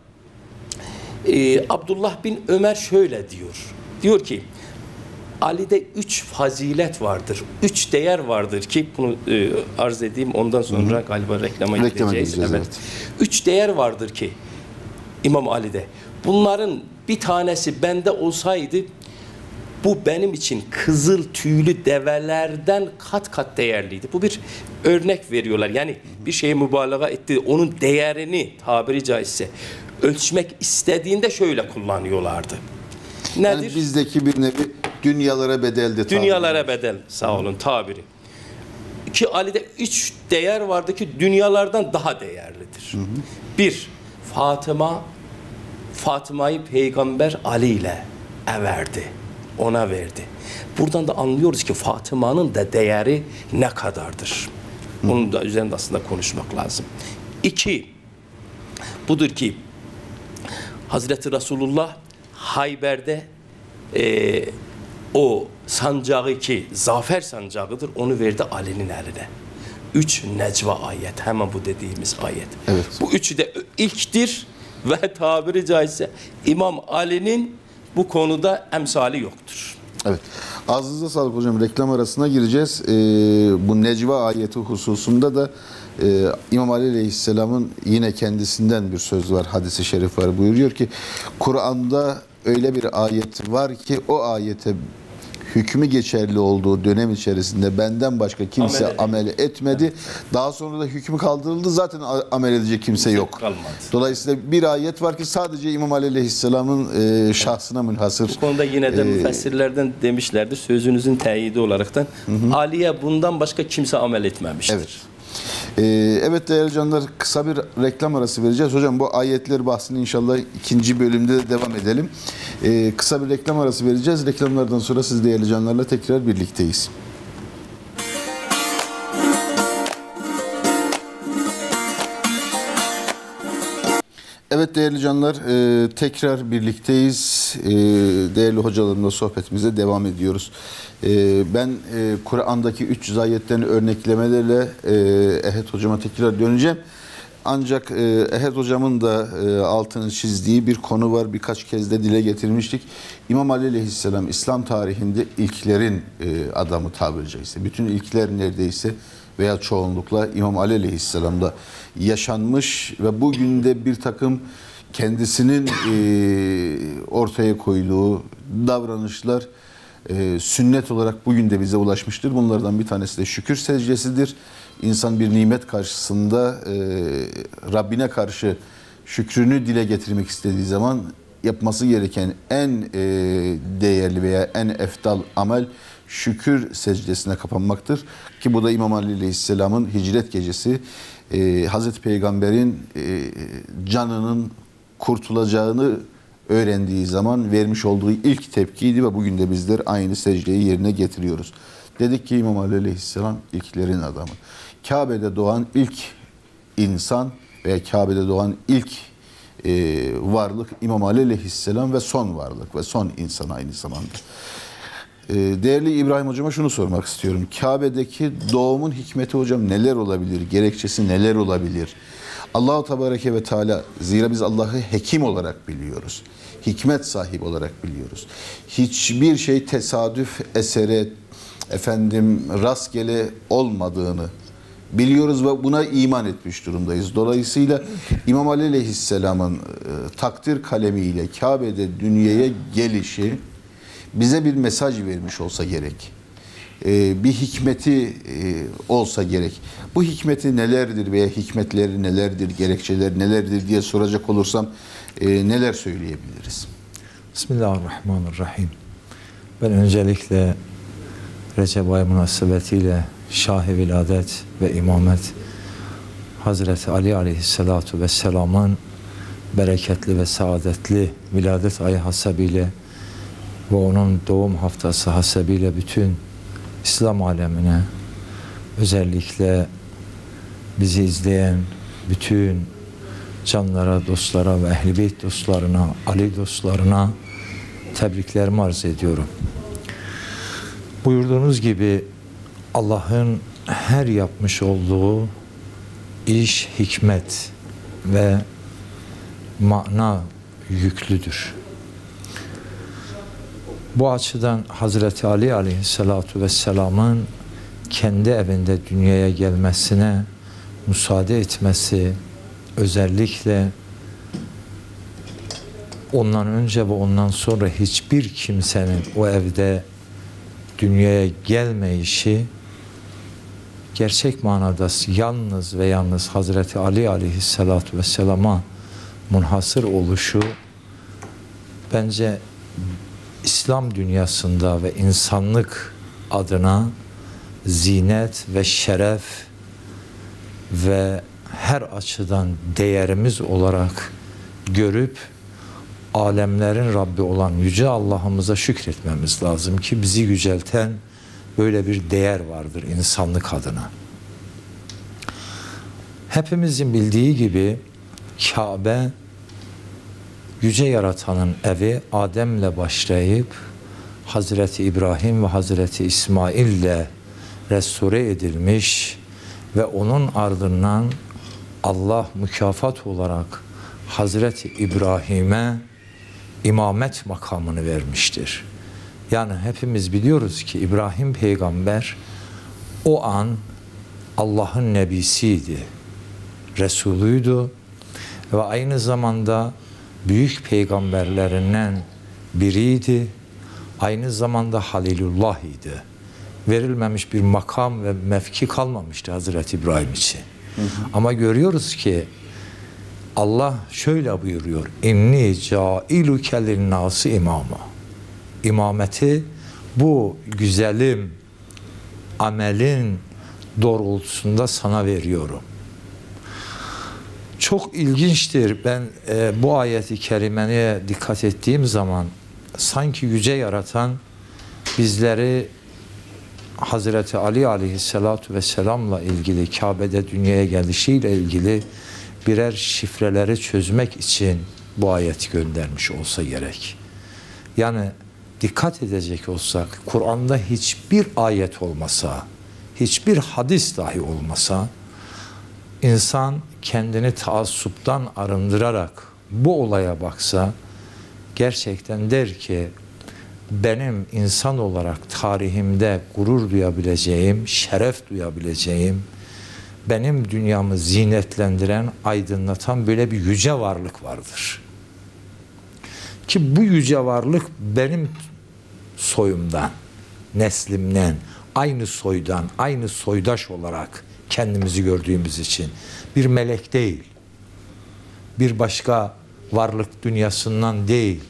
e, Abdullah bin Ömer şöyle diyor. Diyor ki Ali'de üç fazilet vardır. Üç değer vardır ki bunu e, arz edeyim. Ondan sonra Hı-hı. galiba reklama Reklama gideceğiz. gideceğiz, Evet. evet. Üç değer vardır ki İmam Ali'de. Bunların bir tanesi bende olsaydı bu benim için kızıl tüylü develerden kat kat değerliydi. Bu bir örnek veriyorlar. Yani bir şeye mübalağa etti. Onun değerini tabiri caizse ölçmek istediğinde şöyle kullanıyorlardı. Nedir? Yani bizdeki bir nevi dünyalara bedeldi. Dünyalara bedel. Sağ olun tabiri. Ki Ali'de üç değer vardı ki dünyalardan daha değerlidir. Hı hı. Bir, Fatıma Fatıma'yı peygamber Ali ile everdi. Ona verdi. Buradan da anlıyoruz ki Fatıma'nın da değeri ne kadardır. Hı. Onun da üzerinde aslında konuşmak lazım. İki, budur ki Hazreti Resulullah Hayber'de e, o sancağı ki zafer sancağıdır onu verdi Ali'nin eline. Üç Necva ayet. Hemen bu dediğimiz ayet. Evet. Bu üçü de ilktir ve tabiri caizse İmam Ali'nin bu konuda emsali yoktur. Evet. Ağzınıza sağlık hocam. Reklam arasına gireceğiz. Ee, bu Necva ayeti hususunda da Ee, İmam Ali Aleyhisselam'ın yine kendisinden bir söz var, hadis-i şerif var. Buyuruyor ki Kur'an'da öyle bir ayet var ki o ayete hükmü geçerli olduğu dönem içerisinde benden başka kimse Amel amel, etmedi. Evet. Daha sonra da hükmü kaldırıldı. Zaten amel edecek kimse yok. Kalmadı. Dolayısıyla bir ayet var ki sadece İmam Ali Aleyhisselam'ın e, şahsına münhasır. Bu konuda yine de e, müfessirlerden demişlerdir. Sözünüzün teyidi olaraktan. Hı hı. Ali'ye bundan başka kimse amel etmemiştir. Evet. Ee, evet değerli canlar, kısa bir reklam arası vereceğiz. Hocam bu ayetler bahsini inşallah ikinci bölümde de devam edelim. Ee, kısa bir reklam arası vereceğiz. Reklamlardan sonra siz değerli canlarla tekrar birlikteyiz. Evet değerli canlar, e, tekrar birlikteyiz. E, değerli hocalarımla sohbetimize devam ediyoruz. E, ben e, Kur'an'daki üç yüz ayetten örneklemelerle e, Ehed hocama tekrar döneceğim. Ancak e, Ehed hocamın da e, altını çizdiği bir konu var. Birkaç kez de dile getirmiştik. İmam Ali Aleyhisselam İslam tarihinde ilklerin e, adamı tabiri caizse. Bütün ilkler neredeyse veya çoğunlukla İmam Ali Aleyhisselam'da yaşanmış ve bugün de bir takım kendisinin e, ortaya koyduğu davranışlar e, sünnet olarak bugün de bize ulaşmıştır. Bunlardan bir tanesi de şükür secdesidir. İnsan bir nimet karşısında e, Rabbine karşı şükrünü dile getirmek istediği zaman yapması gereken en e, değerli veya en efdal amel şükür secdesine kapanmaktır. Ki bu da İmam Ali Aleyhisselam'ın hicret gecesi e, Hazreti Peygamber'in e, canının kurtulacağını öğrendiği zaman vermiş olduğu ilk tepkiydi ve bugün de bizler aynı secdeyi yerine getiriyoruz. Dedik ki İmam Ali Aleyhisselam ilklerin adamı. Kabe'de doğan ilk insan veya Kabe'de doğan ilk e, varlık İmam Ali Aleyhisselam ve son varlık ve son insan aynı zamanda. Değerli İbrahim hocama şunu sormak istiyorum. Kabe'deki doğumun hikmeti hocam neler olabilir? Gerekçesi neler olabilir? Allah-u Tebareke ve Teala, zira biz Allah'ı hekim olarak biliyoruz. Hikmet sahibi olarak biliyoruz. Hiçbir şey tesadüf esere, efendim rastgele olmadığını biliyoruz ve buna iman etmiş durumdayız. Dolayısıyla İmam Ali Aleyhisselam'ın e, takdir kalemiyle Kabe'de dünyaya gelişi bize bir mesaj vermiş olsa gerek. Ee, bir hikmeti e, olsa gerek. Bu hikmeti nelerdir veya hikmetleri nelerdir, gerekçeleri nelerdir diye soracak olursam e, neler söyleyebiliriz? Bismillahirrahmanirrahim. Ben öncelikle Recep ayı münasebetiyle Şah-ı Viladet ve İmamet Hazreti Ali Aleyhisselatu Vesselam'ın bereketli ve saadetli viladet ayı hasebiyle ve onun doğum haftası hasebiyle bütün İslam alemine, özellikle bizi izleyen bütün canlara, dostlara ve Ehl-i Beyt dostlarına, Ali dostlarına tebriklerimi arz ediyorum. Buyurduğunuz gibi Allah'ın her yapmış olduğu iş, hikmet ve mana yüklüdür. Bu açıdan Hazreti Ali Aleyhisselatu Vesselam'ın kendi evinde dünyaya gelmesine müsaade etmesi, özellikle ondan önce ve ondan sonra hiçbir kimsenin o evde dünyaya gelmeyişi, gerçek manada yalnız ve yalnız Hazreti Ali Aleyhisselatu Vesselam'a munhasır oluşu bence İslam dünyasında ve insanlık adına zinet ve şeref ve her açıdan değerimiz olarak görüp alemlerin Rabbi olan Yüce Allah'ımıza şükretmemiz lazım ki bizi yücelten böyle bir değer vardır insanlık adına. Hepimizin bildiği gibi Kabe Yüce Yaratan'ın evi, Adem'le başlayıp Hazreti İbrahim ve Hazreti İsmail'le restore edilmiş ve onun ardından Allah mükafat olarak Hazreti İbrahim'e imamet makamını vermiştir. Yani hepimiz biliyoruz ki İbrahim peygamber o an Allah'ın nebisiydi, Resulüydü ve aynı zamanda büyük peygamberlerinden biriydi. Aynı zamanda Halilullah idi. Verilmemiş bir makam ve mevki kalmamıştı Hazreti İbrahim için. Hı hı. Ama görüyoruz ki Allah şöyle buyuruyor. İnni cailuke linnâsi imama. İmameti bu güzelim amelin doğrultusunda sana veriyorum. Çok ilginçtir. Ben e, bu ayeti kerimeye dikkat ettiğim zaman sanki yüce yaratan bizleri Hazreti Ali aleyhissalatu vesselam'la ilgili, Kabe'de dünyaya gelişiyle ilgili birer şifreleri çözmek için bu ayeti göndermiş olsa gerek. Yani dikkat edecek olsak, Kur'an'da hiçbir ayet olmasa, hiçbir hadis dahi olmasa, insan kendini taassuptan arındırarak bu olaya baksa, gerçekten der ki, benim insan olarak tarihimde gurur duyabileceğim, şeref duyabileceğim, benim dünyamı zinetlendiren, aydınlatan böyle bir yüce varlık vardır. Ki bu yüce varlık benim soyumdan, neslimden, aynı soydan, aynı soydaş olarak kendimizi gördüğümüz için bir melek değil, bir başka varlık dünyasından değil,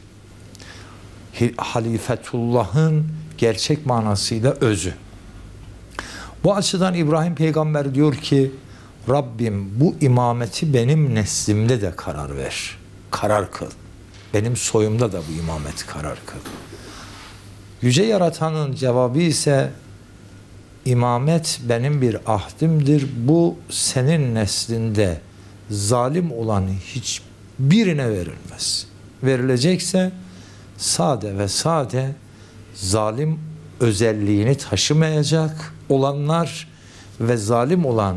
Halifetullah'ın gerçek manasıyla özü. Bu açıdan İbrahim peygamber diyor ki, Rabbim bu imameti benim neslimde de karar ver, karar kıl. Benim soyumda da bu imameti karar kıl. Yüce Yaratan'ın cevabı ise, İmamet benim bir ahdimdir. Bu senin neslinde zalim olan hiçbirine verilmez. Verilecekse sade ve sade zalim özelliğini taşımayacak olanlar ve zalim olan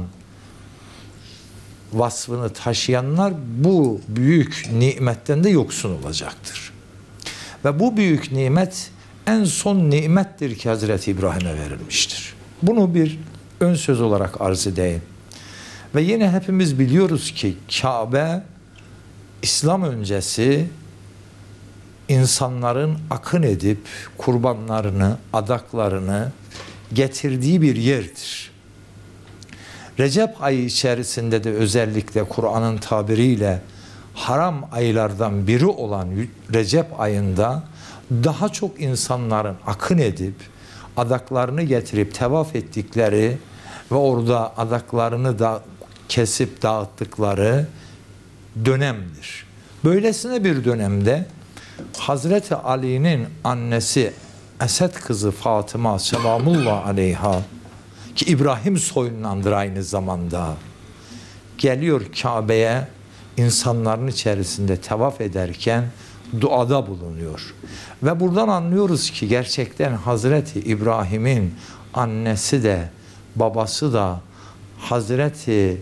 vasfını taşıyanlar bu büyük nimetten de yoksun olacaktır. Ve bu büyük nimet en son nimettir ki Hazreti İbrahim'e verilmiştir. Bunu bir ön söz olarak arz edeyim. Ve yine hepimiz biliyoruz ki Kabe İslam öncesi insanların akın edip kurbanlarını, adaklarını getirdiği bir yerdir. Recep ayı içerisinde de özellikle Kur'an'ın tabiriyle haram aylardan biri olan Recep ayında daha çok insanların akın edip adaklarını getirip tevaf ettikleri ve orada adaklarını da kesip dağıttıkları dönemdir. Böylesine bir dönemde Hazreti Ali'nin annesi Esed kızı Fatıma selamullah aleyha, ki İbrahim soyundandır aynı zamanda, geliyor Kabe'ye insanların içerisinde tevaf ederken duada bulunuyor. Ve buradan anlıyoruz ki gerçekten Hazreti İbrahim'in annesi de babası da Hazreti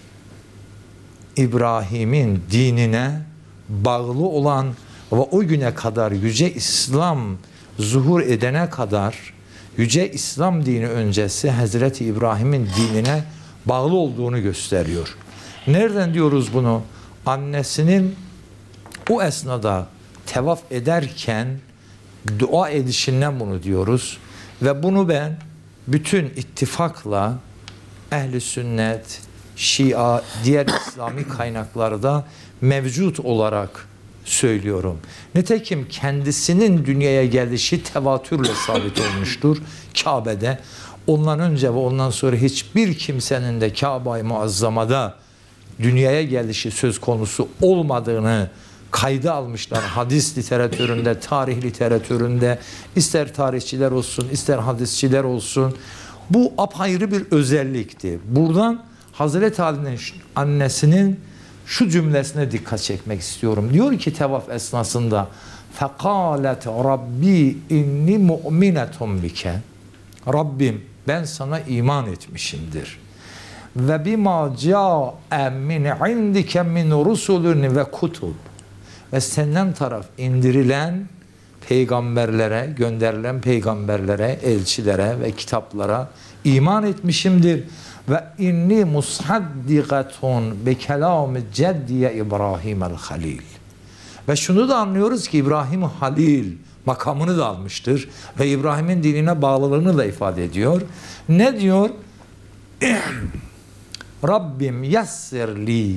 İbrahim'in dinine bağlı olan ve o güne kadar Yüce İslam zuhur edene kadar Yüce İslam dini öncesi Hazreti İbrahim'in dinine bağlı olduğunu gösteriyor. Nereden diyoruz bunu? Annesinin o esnada tevaf ederken dua edişinden bunu diyoruz. Ve bunu ben bütün ittifakla ehli sünnet, Şia, diğer İslami kaynaklarda mevcut olarak söylüyorum. Nitekim kendisinin dünyaya gelişi tevatürle sabit olmuştur Kabe'de. Ondan önce ve ondan sonra hiçbir kimsenin de Kabe-i Muazzama'da dünyaya gelişi söz konusu olmadığını kayda almışlar. Hadis literatüründe, tarih literatüründe, ister tarihçiler olsun, ister hadisçiler olsun. Bu apayrı bir özellikti. Buradan Hazreti Ali'nin annesinin şu cümlesine dikkat çekmek istiyorum. Diyor ki tevaf esnasında فَقَالَتْ رَبِّي اِنِّي مُؤْمِنَةٌ بِكَ Rabbim ben sana iman etmişimdir. Ve bima ca'e min indike min rusulun ve kutub. Ve senden taraf indirilen peygamberlere, gönderilen peygamberlere, elçilere ve kitaplara iman etmişimdir. ve inni musaddikatun bi kelam ceddiye İbrahim el Halil. Ve şunu da anlıyoruz ki İbrahim Halil makamını da almıştır ve İbrahim'in dinine bağlılığını da ifade ediyor. Ne diyor? Rabbim yessirli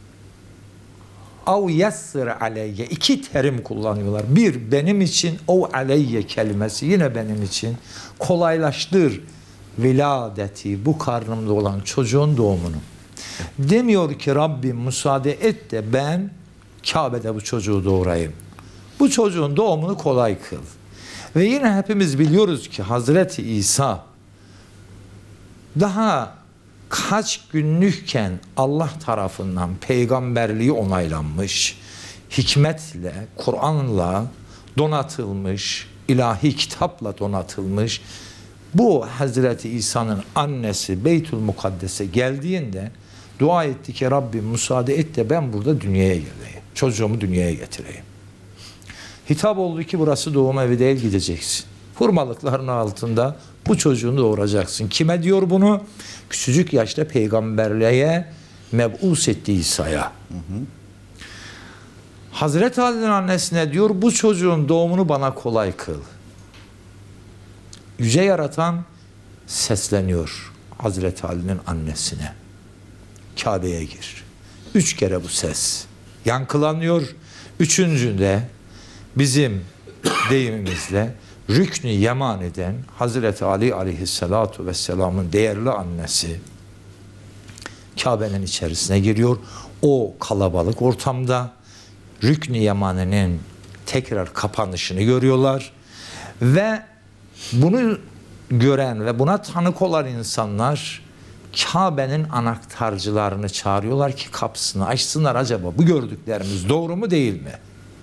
av yessir aleyye. İki terim kullanıyorlar. Bir, benim için, o aleyye kelimesi yine benim için. Kolaylaştır viladeti, bu karnımda olan çocuğun doğumunu. Demiyor ki Rabbim müsaade et de ben Kabe'de bu çocuğu doğurayım. Bu çocuğun doğumunu kolay kıl. Ve yine hepimiz biliyoruz ki Hazreti İsa daha kaç günlükken Allah tarafından peygamberliği onaylanmış, hikmetle, Kur'an'la donatılmış, ilahi kitapla donatılmış. Bu Hazreti İsa'nın annesi Beytül Mukaddes'e geldiğinde dua etti ki Rabbim müsaade et de ben burada dünyaya geleyim. Çocuğumu dünyaya getireyim. Hitap oldu ki burası doğum evi değil, gideceksin. Hurmalıkların altında bu çocuğunu doğuracaksın. Kime diyor bunu? Küçücük yaşta peygamberliğe meb'us etti İsa'ya. Hazreti Ali'nin annesine diyor bu çocuğun doğumunu bana kolay kıl. Yüce Yaratan sesleniyor Hazreti Ali'nin annesine. Kabe'ye gir. Üç kere bu ses yankılanıyor. Üçüncünde bizim deyimimizle Rükn-i Yemani'den Hazreti Ali aleyhissalatu vesselamın değerli annesi Kabe'nin içerisine giriyor. O kalabalık ortamda Rükn-i Yemani'nin tekrar kapanışını görüyorlar ve bunu gören ve buna tanık olan insanlar Kabe'nin anahtarcılarını çağırıyorlar ki kapısını açsınlar, acaba bu gördüklerimiz doğru mu değil mi?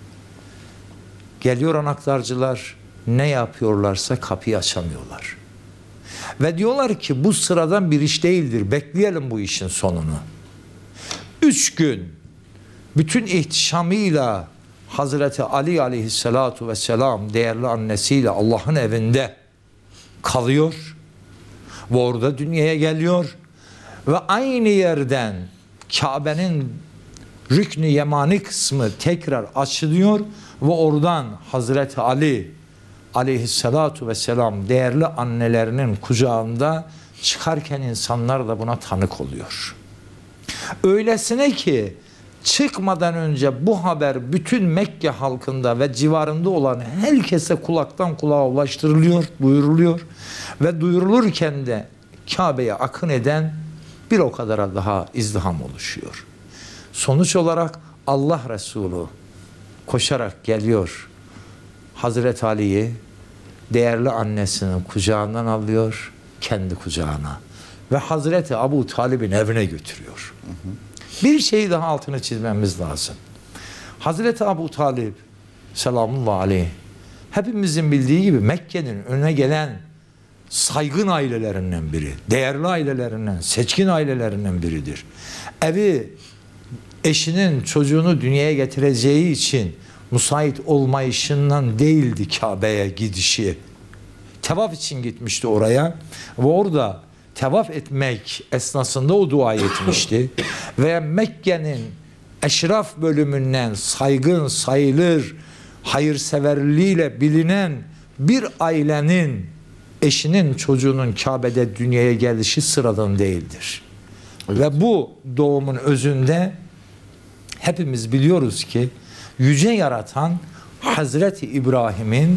Geliyor anahtarcılar, ne yapıyorlarsa kapıyı açamıyorlar. Ve diyorlar ki bu sıradan bir iş değildir, bekleyelim bu işin sonunu. Üç gün bütün ihtişamıyla Hazreti Ali aleyhissalatu vesselam değerli annesiyle Allah'ın evinde kalıyor ve orada dünyaya geliyor ve aynı yerden Kabe'nin Rükn-i Yemani kısmı tekrar açılıyor ve oradan Hazreti Ali aleyhissalatu vesselam değerli annelerinin kucağında çıkarken insanlar da buna tanık oluyor. Öylesine ki çıkmadan önce bu haber bütün Mekke halkında ve civarında olan herkese kulaktan kulağa ulaştırılıyor, duyuruluyor ve duyurulurken de Kabe'ye akın eden bir o kadara daha izdiham oluşuyor. Sonuç olarak Allah Resulü koşarak geliyor. Hazreti Ali'yi değerli annesinin kucağından alıyor, kendi kucağına ve Hazreti Ebu Talib'in evine götürüyor. Hı hı. Bir şeyi daha altını çizmemiz lazım. Hazreti Ebu Talib selamullahi aleyh hepimizin bildiği gibi Mekke'nin önüne gelen saygın ailelerinden biri, değerli ailelerinden, seçkin ailelerinden biridir. Evi eşinin çocuğunu dünyaya getireceği için müsait olmayışından değildi Kabe'ye gidişi. Tevaf için gitmişti oraya ve orada tevaf etmek esnasında o duayı etmişti. Ve Mekke'nin eşraf bölümünden saygın, sayılır, hayırseverliğiyle bilinen bir ailenin eşinin çocuğunun Kabe'de dünyaya gelişi sıradan değildir. Evet. Ve bu doğumun özünde hepimiz biliyoruz ki Yüce Yaratan Hazreti İbrahim'in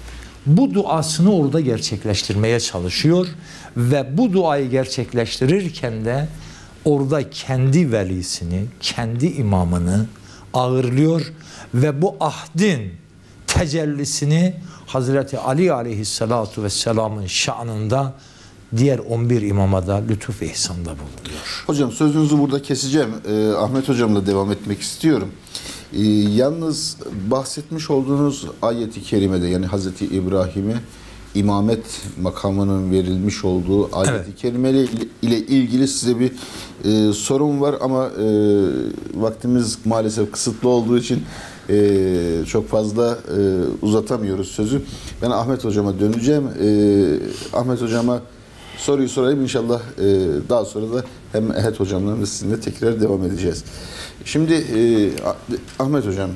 bu duasını orada gerçekleştirmeye çalışıyor ve bu duayı gerçekleştirirken de orada kendi velisini, kendi imamını ağırlıyor ve bu ahdin tecellisini Hazreti Ali aleyhissalatu vesselamın şanında diğer on bir imama da lütuf ihsanda bulunuyor. Hocam sözünüzü burada keseceğim. Ee, Ahmet hocamla devam etmek istiyorum. Ee, yalnız bahsetmiş olduğunuz ayeti kerimede yani Hazreti İbrahim'e imamet makamının verilmiş olduğu ayeti evet. kerime ile ilgili size bir e, sorun var ama e, vaktimiz maalesef kısıtlı olduğu için e, çok fazla e, uzatamıyoruz sözü. Ben Ahmet hocama döneceğim. E, Ahmet hocama soruyu sorayım inşallah. E, daha sonra da hem Ehed hocamla hem de sizinle tekrar devam edeceğiz. Şimdi e, Ahmet hocam,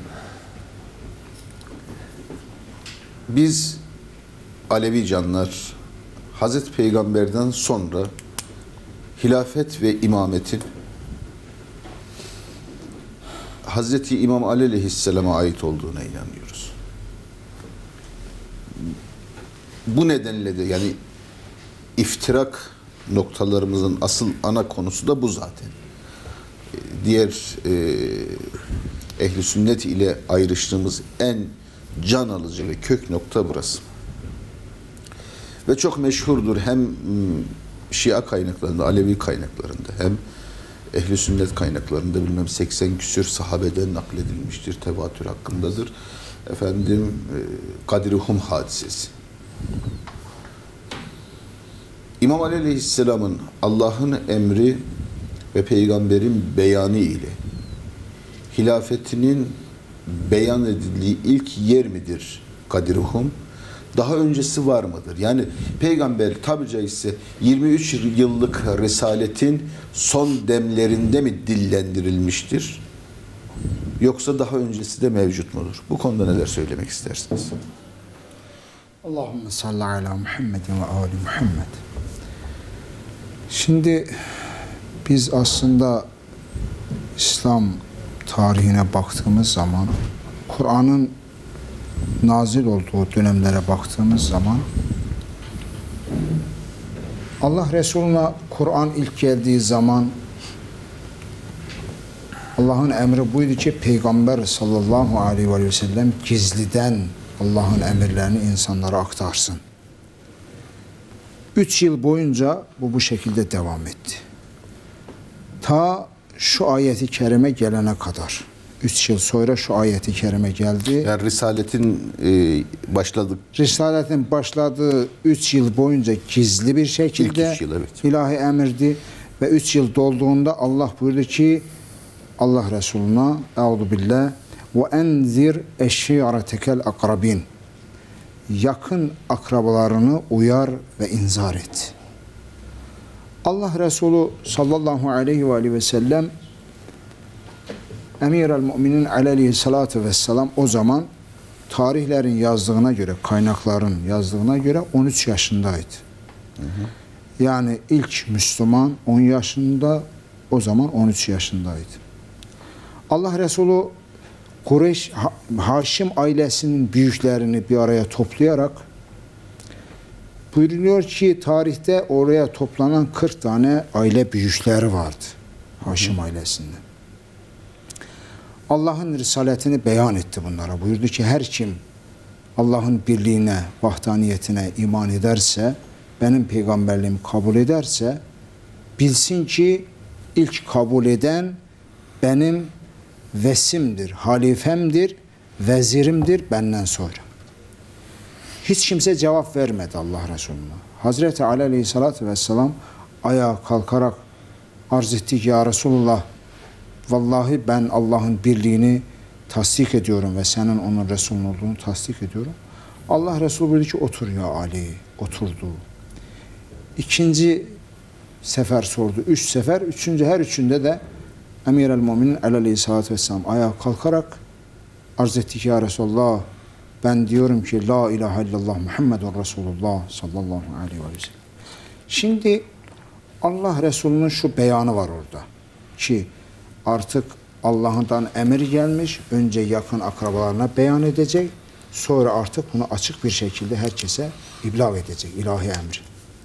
biz Alevi canlar Hazreti Peygamber'den sonra hilafet ve imametin Hazreti İmam Ali Aleyhisselam'a ait olduğuna inanıyoruz. Bu nedenle de yani iftirak noktalarımızın asıl ana konusu da bu zaten. Diğer e, ehli sünnet ile ayrıştığımız en can alıcı ve kök nokta burası. Ve çok meşhurdur hem Şia kaynaklarında, Alevi kaynaklarında hem ehli sünnet kaynaklarında bilmem seksen küsür sahabeden nakledilmiştir, tevatür hakkındadır. Efendim Kadir-i Hum hadisesi. İmam Ali Aleyhisselam'ın Allah'ın emri ve peygamberin beyanı ile hilafetinin beyan edildiği ilk yer midir Kadir-i Hum? Daha öncesi var mıdır? Yani peygamber tabi caizse yirmi üç yıllık risaletin son demlerinde mi dillendirilmiştir? Yoksa daha öncesi de mevcut mudur? Bu konuda neler söylemek istersiniz? Allahümme salli ala Muhammedin ve ali Muhammed. Şimdi biz aslında İslam tarihine baktığımız zaman, Kur'an'ın nazil olduğu dönemlere baktığımız zaman Allah Resulü'ne Kur'an ilk geldiği zaman Allah'ın emri buydu ki Peygamber sallallahu aleyhi ve sellem gizliden Allah'ın emirlerini insanlara aktarsın. Üç yıl boyunca bu bu şekilde devam etti. Ta şu ayeti kerime gelene kadar. Üç yıl sonra şu ayeti kerime geldi. Yani Risaletin e, başladık. Risaletin başladığı üç yıl boyunca gizli bir şekilde İlk üç yıl, evet. ilahi emirdi. Ve üç yıl dolduğunda Allah buyurdu ki Allah Resulü'ne Euzu billah ve enzir eşşi'aretekel akrabin, yakın akrabalarını uyar ve inzar et. Allah Resulü sallallahu aleyhi ve aleyhi ve sellem Emir-el Müminin aleyhissalatu vesselam o zaman tarihlerin yazdığına göre, kaynakların yazdığına göre on üç yaşındaydı. Hı hı. Yani ilk Müslüman on yaşında, o zaman on üç yaşındaydı. Allah Resulü Kureyş, Haşim ailesinin büyüklerini bir araya toplayarak buyuruyor ki tarihte oraya toplanan kırk tane aile büyükleri vardı Haşim ailesinde. Allah'ın risaletini beyan etti bunlara. Buyurdu ki her kim Allah'ın birliğine, vahdaniyetine iman ederse, benim peygamberliğimi kabul ederse bilsin ki ilk kabul eden benim vesimdir, halifemdir, vezirimdir benden sonra. Hiç kimse cevap vermedi Allah Resulü'ne. Hazreti Ali Aleyhisselatü Vesselam ayağa kalkarak arz etti ki ya Resulullah, vallahi ben Allah'ın birliğini tasdik ediyorum ve senin onun Resulün olduğunu tasdik ediyorum. Allah Resulü buyurdu ki otur ya Ali. Oturdu. İkinci sefer sordu. Üç sefer. Üçüncü, her üçünde de Emir-el Müminin aleyhissalatü vesselam ayağa kalkarak arz etti ki ya Resulullah, ben diyorum ki la ilahe illallah Muhammedun Resulullah sallallahu aleyhi ve sellem. Şimdi Allah Resulü'nün şu beyanı var orada ki artık Allah'tan emir gelmiş, önce yakın akrabalarına beyan edecek, sonra artık bunu açık bir şekilde herkese iblag edecek, ilahi emri.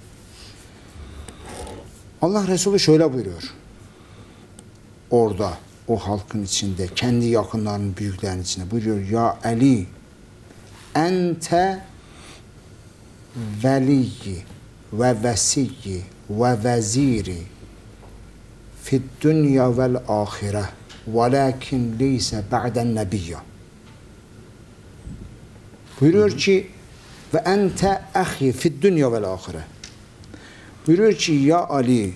Allah Resulü şöyle buyuruyor, orada, o halkın içinde, kendi yakınlarının, büyüklerinin içinde buyuruyor, ya Ali, ente veliyyi ve vesiyyi ve veziri fid dünya vel ahire velakin leyse ba'den nebiyye. Buyuruyor ki ve ente ahi fid dünya vel ahire. Buyuruyor ki ya Ali,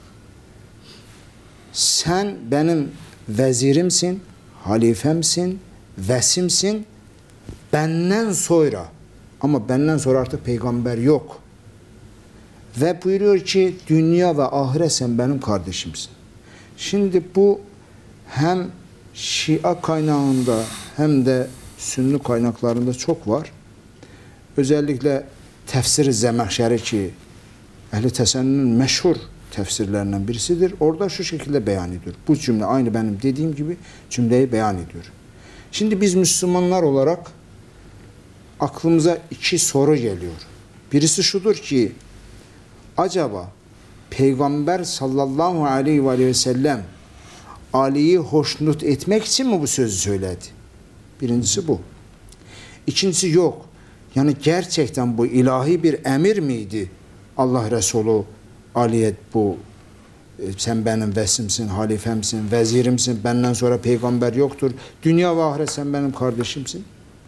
sen benim vezirimsin, halifemsin, vesimsin, benden sonra, ama benden sonra artık peygamber yok. Ve buyuruyor ki dünya ve ahiret sen benim kardeşimsin. Şimdi bu hem Şia kaynağında hem de Sünni kaynaklarında çok var. Özellikle tefsir-i Zemahşeri ki Ehl-i Tesennün'ün meşhur tefsirlerinden birisidir. Orada şu şekilde beyan ediyor. Bu cümle aynı benim dediğim gibi cümleyi beyan ediyor. Şimdi biz Müslümanlar olarak aklımıza iki soru geliyor. Birisi şudur ki acaba Peygamber sallallahu aleyhi ve sellem Ali'yi hoşnut etmek için mi bu sözü söyledi? Birincisi bu. İkincisi yok. Yani gerçekten bu ilahi bir emir miydi? Allah Resulü Ali'ye bu sen benim vesimsin, halifemsin, vezirimsin, benden sonra peygamber yoktur. Dünya ve ahiret sen benim kardeşimsin.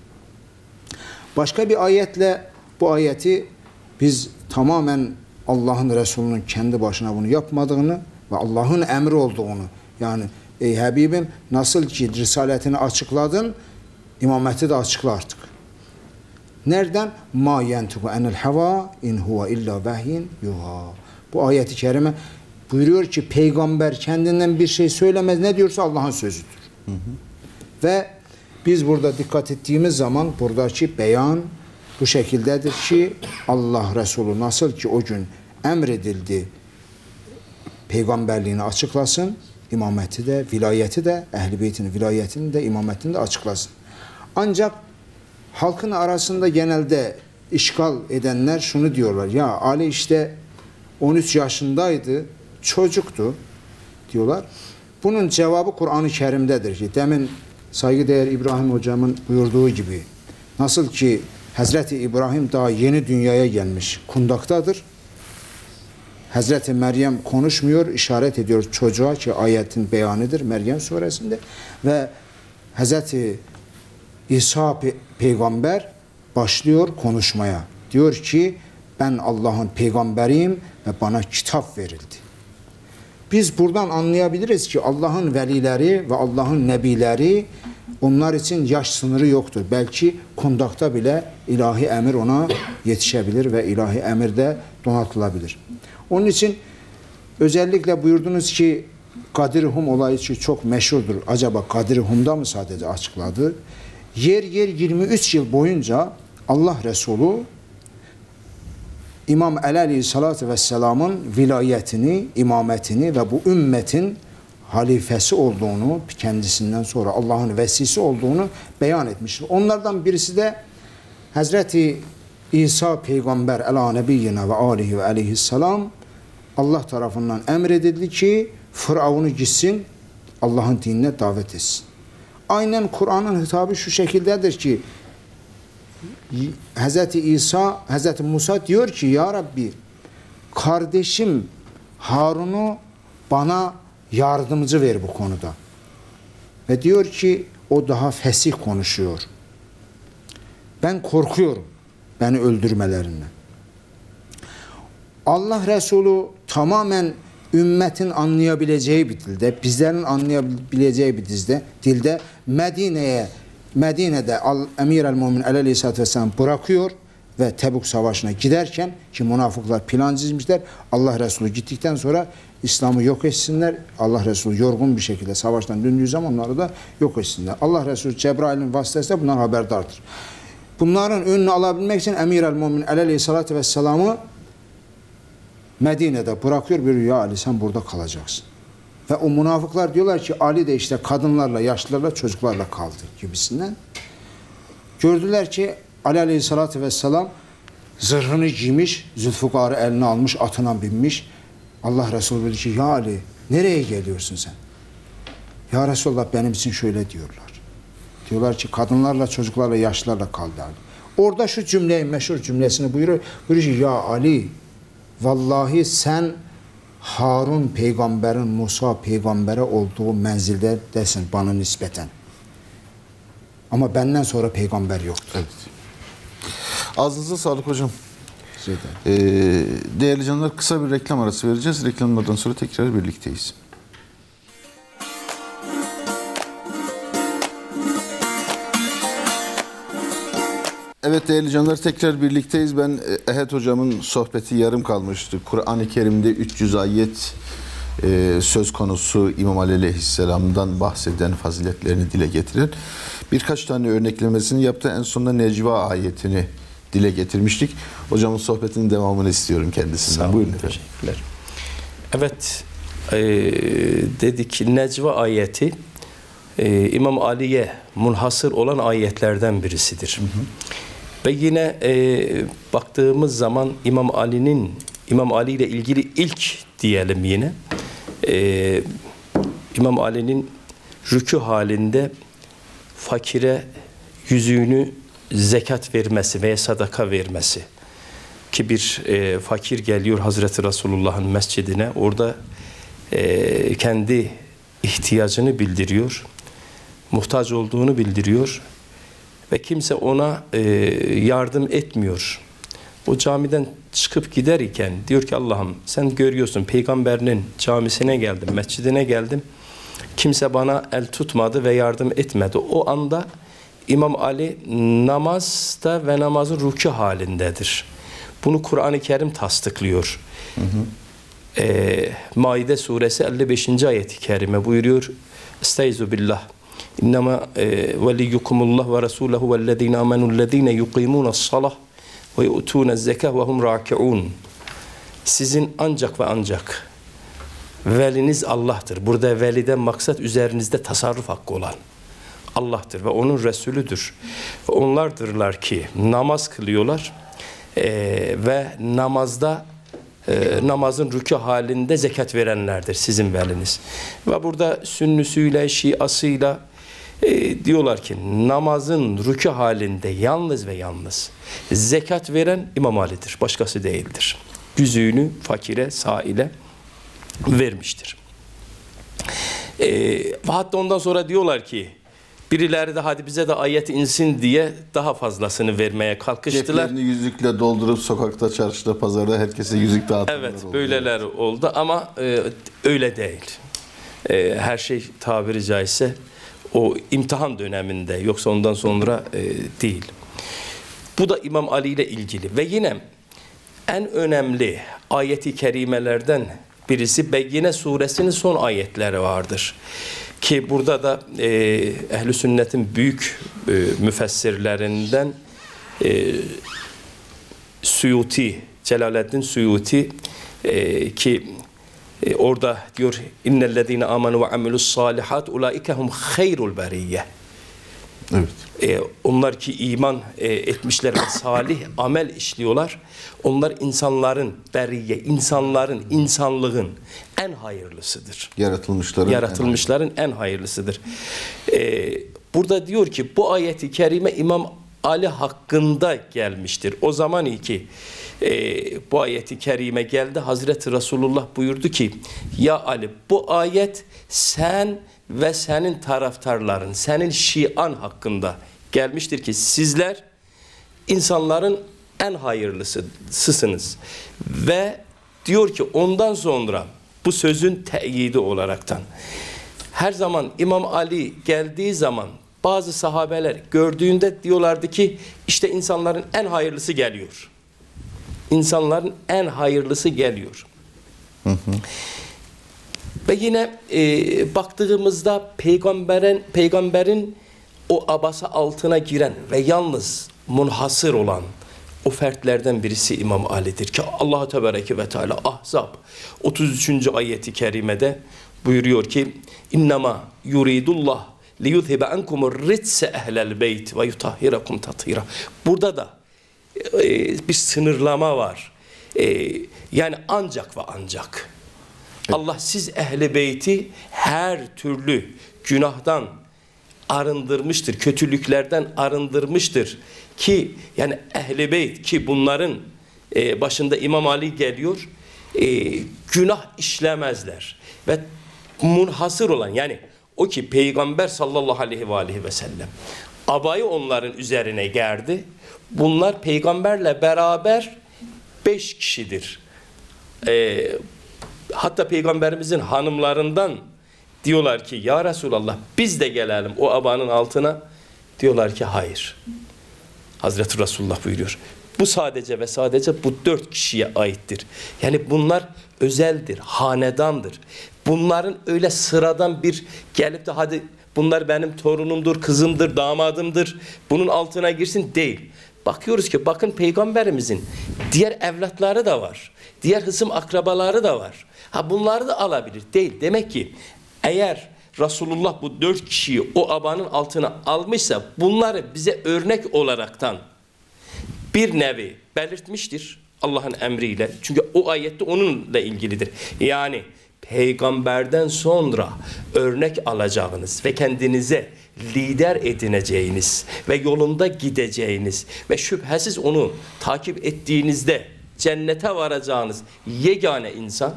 Başka bir ayetle bu ayeti biz tamamen Allah'ın Resulü'nün kendi başına bunu yapmadığını ve Allah'ın emri olduğunu, yani ey Habibim nasıl ki risaletini açıkladın, imameti de açıkla artık. Nereden? Ma yentuku enel hava in huve illa vahyin yuha. Bu ayeti kerime buyuruyor ki peygamber kendinden bir şey söylemez, ne diyorsa Allah'ın sözüdür. Hı hı. Ve biz burada dikkat ettiğimiz zaman buradaki beyan bu şekildedir ki Allah Resulü nasıl ki o gün emredildi peygamberliğini açıklasın, imameti de, vilayeti de, Ehl-i Beyt'in vilayetini de, imametini de açıklasın. Ancak halkın arasında genelde işgal edenler şunu diyorlar. Ya Ali işte on üç yaşındaydı, çocuktu diyorlar. Bunun cevabı Kur'an-ı Kerim'dedir ki demin saygıdeğer İbrahim hocamın buyurduğu gibi nasıl ki Hazreti İbrahim daha yeni dünyaya gelmiş, kundaktadır. Hazreti Meryem konuşmuyor, işaret ediyor çocuğa ki ayetin beyanıdır Meryem suresinde ve Hazreti İsa pe peygamber başlıyor konuşmaya. Diyor ki ben Allah'ın peygamberiyim ve bana kitap verildi. Biz buradan anlayabiliriz ki Allah'ın velileri ve Allah'ın nebileri onlar için yaş sınırı yoktur. Belki kundakta bile ilahi emir ona yetişebilir ve ilahi emir de donatılabilir. Onun için özellikle buyurdunuz ki Kadir-i-Hum olayı çok meşhurdur. Acaba Kadir-i Hum'da mı sadece açıkladı? Yer yer yirmi üç yıl boyunca Allah Resulü İmam Ali Aleyhisselatü Vesselam'ın vilayetini, imametini ve bu ümmetin halifesi olduğunu, kendisinden sonra Allah'ın vesisi olduğunu beyan etmiştir. Onlardan birisi de Hazreti İsa peygamber ala nebiyyina ve alihi ve aleyhisselam Allah tarafından emredildi ki Firavun'u gitsin Allah'ın dinine davet etsin. Aynen Kur'an'ın hitabı şu şekildedir ki Hazreti İsa, Hazreti Musa diyor ki ya Rabbi kardeşim Harun'u bana yardımcı ver bu konuda. Ve diyor ki o daha fesih konuşuyor. Ben korkuyorum beni öldürmelerinden. Allah Resulü tamamen ümmetin anlayabileceği bir dilde, bizlerin anlayabileceği bir dilde, dilde Medine'ye Medine'de Emir el-Mumin Aleyhisselatü Vesselam bırakıyor ve Tebuk Savaşı'na giderken ki münafıklar plan çizmişler. Allah Resulü gittikten sonra İslam'ı yok etsinler. Allah Resulü yorgun bir şekilde savaştan döndüğü zaman onları da yok etsinler. Allah Resulü Cebrail'in vasıtasıyla bundan haberdardır. Bunların önünü alabilmek için Emir el-Mumin Aleyhisselatü Vesselam'ı Medine'de bırakıyor. Bir ya Ali sen burada kalacaksın. Ve o münafıklar diyorlar ki Ali de işte kadınlarla, yaşlılarla, çocuklarla kaldı gibisinden. Gördüler ki Ali Aleyhisselatü Vesselam zırhını giymiş, Zülfikar'ı eline almış, atına binmiş. Allah Resulü dedi ki ya Ali nereye geliyorsun sen? Ya Resulullah benim için şöyle diyorlar. Diyorlar ki kadınlarla, çocuklarla, yaşlılarla kaldı Ali. Orada şu cümleyi, meşhur cümlesini buyuruyor. Buyuruyor ki ya Ali vallahi sen Harun peygamberin Musa peygambere olduğu menzilde desin bana nispeten. Ama benden sonra peygamber yoktu. Evet. Ağzınıza sağlık hocam. Ee, değerli canlar kısa bir reklam arası vereceğiz. Reklamlardan sonra tekrar birlikteyiz. Evet değerli canlar, tekrar birlikteyiz. Ben Ehed hocamın sohbeti yarım kalmıştı. Kur'an-ı Kerim'de üç yüz ayet e, söz konusu İmam Ali Aleyhisselam'dan bahseden, faziletlerini dile getiren birkaç tane örneklemesini yaptı. En sonunda Necva ayetini dile getirmiştik. Hocamın sohbetinin devamını istiyorum kendisinden. Buyurun efendim. Teşekkürler. Evet, e, dedik Necva ayeti e, İmam Ali'ye munhasır olan ayetlerden birisidir. Hı hı. Ve yine e, baktığımız zaman İmam Ali'nin İmam Ali ile ilgili ilk diyelim yine e, İmam Ali'nin rükû halinde fakire yüzüğünü zekat vermesi veya sadaka vermesi. Ki bir e, fakir geliyor Hazreti Resulullah'ın mescidine, orada e, kendi ihtiyacını bildiriyor, muhtaç olduğunu bildiriyor ve kimse ona e, yardım etmiyor. O camiden çıkıp giderken diyor ki Allah'ım sen görüyorsun, peygamberinin camisine geldim, mescidine geldim, kimse bana el tutmadı ve yardım etmedi. O anda İmam Ali namazda ve namazın rükû halindedir. Bunu Kur'an-ı Kerim tasdiklıyor. Hı hı. Ee, Maide suresi elli beşinci ayeti kerime buyuruyor. Estaizu billah. İnnemâ veliyyukumullah ve rasûlehu vellezîne amenullezîne yukîmûne's-salah ve yu'tûne'z-zekâh ve hum râki'ûn. Sizin ancak ve ancak veliniz Allah'tır. Burada veliden maksat üzerinizde tasarruf hakkı olan Allah'tır ve onun Resulüdür. Ve onlardırlar ki namaz kılıyorlar e, ve namazda e, namazın rükû halinde zekat verenlerdir sizin veliniz. Ve burada sünnüsüyle, şiasıyla e, diyorlar ki namazın rükû halinde yalnız ve yalnız zekat veren İmam Ali'dir. Başkası değildir. Yüzüğünü fakire, saile vermiştir. E, hatta ondan sonra diyorlar ki birileri de hadi bize de ayet insin diye daha fazlasını vermeye kalkıştılar. Ceplerini yüzükle doldurup sokakta, çarşıda, pazarda herkese yüzük dağıtanlar evet, oldu. böyleler oldu ama e, öyle değil. E, her şey tabiri caizse o imtihan döneminde, yoksa ondan sonra e, değil. Bu da İmam Ali ile ilgili ve yine en önemli ayeti kerimelerden birisi Beyyine suresinin son ayetleri vardır. Ki burada da e, ehl-i sünnetin büyük e, müfessirlerinden e, Suyuti, Celaleddin Suyuti e, ki e, orada diyor innellezîne âmenû ve amilu's-sâlihât ulaike hum hayrul beriyye. Evet. E, onlar ki iman e, etmişler ve salih amel işliyorlar. Onlar insanların beriye, insanların, insanlığın en hayırlısıdır. Yaratılmışların, Yaratılmışların en, en hayırlısıdır. E, burada diyor ki bu ayeti kerime İmam Ali hakkında gelmiştir. O zaman iyi ki e, bu ayeti kerime geldi. Hazreti Resulullah buyurdu ki ya Ali bu ayet sen ve senin taraftarların, senin şian hakkında gelmiştir ki sizler insanların en hayırlısısınız. Ve diyor ki ondan sonra bu sözün teyidi olaraktan her zaman İmam Ali geldiği zaman bazı sahabeler gördüğünde diyorlardı ki işte insanların en hayırlısı geliyor. İnsanların en hayırlısı geliyor. Hı hı. Ve yine e, baktığımızda peygamberin peygamberin o abası altına giren ve yalnız munhasır olan o fertlerden birisi İmam Ali'dir ki Allah Tebareke ve Teala Ahzab otuz üçüncü ayeti kerimede buyuruyor ki innema yuridullah liyuzhibe ankumur ritse ehlel beyt ve yutahhirakum tathira. Burada da e, bir sınırlama var. E, yani ancak ve ancak Allah siz ehli beyti her türlü günahdan arındırmıştır, kötülüklerden arındırmıştır ki yani ehli beyt ki bunların e, başında İmam Ali geliyor, e, günah işlemezler ve munhasır olan yani o ki Peygamber sallallahu aleyhi ve aleyhi ve sellem abayı onların üzerine gerdi. Bunlar peygamberle beraber beş kişidir. E, hatta peygamberimizin hanımlarından diyorlar ki ya Resulallah biz de gelelim o abanın altına. Diyorlar ki hayır. Hazreti Resulullah buyuruyor. Bu sadece ve sadece bu dört kişiye aittir. Yani bunlar özeldir, hanedandır. Bunların öyle sıradan bir gelip de hadi bunlar benim torunumdur, kızımdır, damadımdır, bunun altına girsin değil. Bakıyoruz ki bakın Peygamberimizin diğer evlatları da var. Diğer hısım akrabaları da var. Ha bunları da alabilir. Değil. Demek ki eğer Resulullah bu dört kişiyi o abanın altına almışsa bunları bize örnek olaraktan bir nevi belirtmiştir Allah'ın emriyle. Çünkü o ayette onunla ilgilidir. Yani peygamberden sonra örnek alacağınız ve kendinize lider edineceğiniz ve yolunda gideceğiniz ve şüphesiz onu takip ettiğinizde cennete varacağınız yegane insan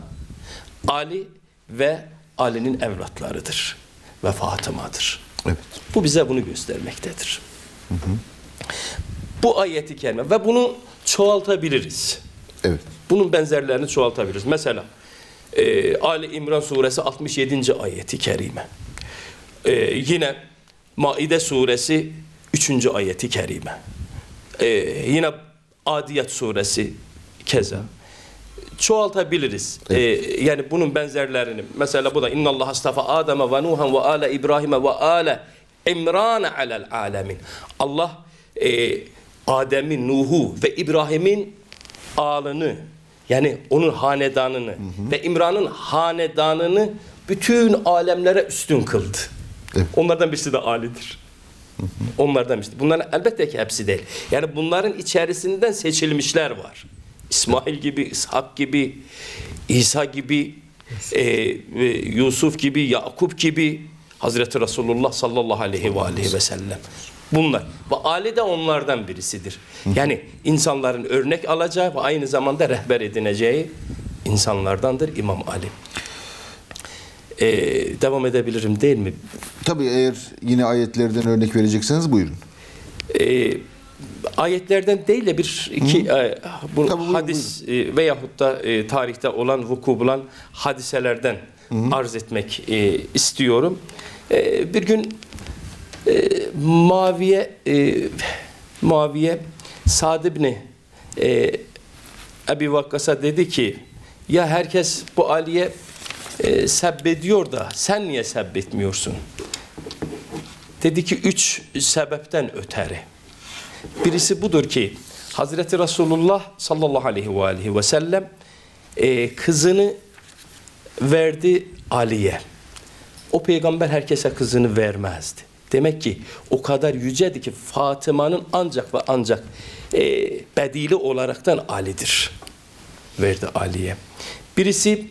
Ali ve Ali'nin evlatlarıdır ve Fatıma'dır. Evet. Bu bize bunu göstermektedir. Hı hı. Bu ayeti kerime ve bunu çoğaltabiliriz. Evet. Bunun benzerlerini çoğaltabiliriz. Mesela e, Ali İmran suresi altmış yedinci ayeti kerime. E, yine Maide suresi üçüncü ayeti kerime. E, yine Adiyat suresi keza. Çoğaltabiliriz. Evet. Ee, yani bunun benzerlerini. Mesela bu da İnnallah astafa Adem'e ve Nuhan ve ale İbrahim'e ve ale İmran'e alel alemin. Allah e, Adem'in, Nuh'u ve İbrahim'in ağalını yani onun hanedanını hı hı. ve İmran'ın hanedanını bütün alemlere üstün kıldı. Evet. Onlardan birisi de Ali'dir. Hı hı. Onlardan birisi. Bunların elbette ki hepsi değil. Yani bunların içerisinden seçilmişler var. İsmail gibi, İshak gibi, İsa gibi, e, e, Yusuf gibi, Yakup gibi, Hazreti Resulullah sallallahu aleyhi ve aleyhi ve sellem. Bunlar. Ve Ali de onlardan birisidir. Yani insanların örnek alacağı ve aynı zamanda rehber edineceği insanlardandır İmam Ali. Ee, devam edebilirim değil mi? Tabii eğer yine ayetlerden örnek verecekseniz buyurun. Ee, ayetlerden değil de bir iki e, bu Tabii, hadis e, veyahut da e, tarihte olan vuku bulan hadiselerden hı hı. arz etmek e, istiyorum. E, bir gün e, Muaviye e, Muaviye Sa'd ibn e, Ebi Vakkas'a dedi ki ya herkes bu Ali'ye e, sebbediyor da sen niye sebbetmiyorsun? Dedi ki üç sebepten öteri. Birisi budur ki Hazreti Resulullah sallallahu aleyhi ve aleyhi ve sellem e, kızını verdi Ali'ye. O peygamber herkese kızını vermezdi. Demek ki o kadar yücedi ki Fatıma'nın ancak ve ancak e, bedili olaraktan Ali'dir. Verdi Ali'ye. Birisi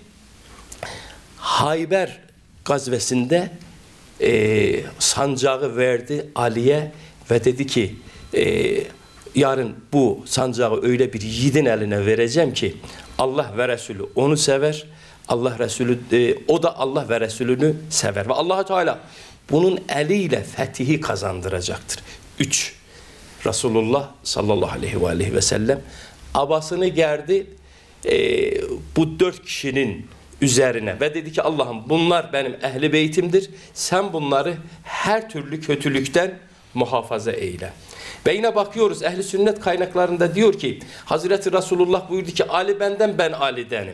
Hayber gazvesinde e, sancağı verdi Ali'ye ve dedi ki Ee, yarın bu sancağı öyle bir yiğidin eline vereceğim ki Allah ve Resulü onu sever, Allah Resulü e, o da Allah ve Resulünü sever ve Allah Teala bunun eliyle fetihi kazandıracaktır. Üç, Resulullah sallallahu aleyhi ve aleyhi ve sellem abasını gerdi e, bu dört kişinin üzerine ve dedi ki Allah'ım bunlar benim ehli beytimdir, sen bunları her türlü kötülükten muhafaza eyle. Ve yine bakıyoruz ehli sünnet kaynaklarında diyor ki Hazreti Resulullah buyurdu ki Ali benden ben Ali'denim.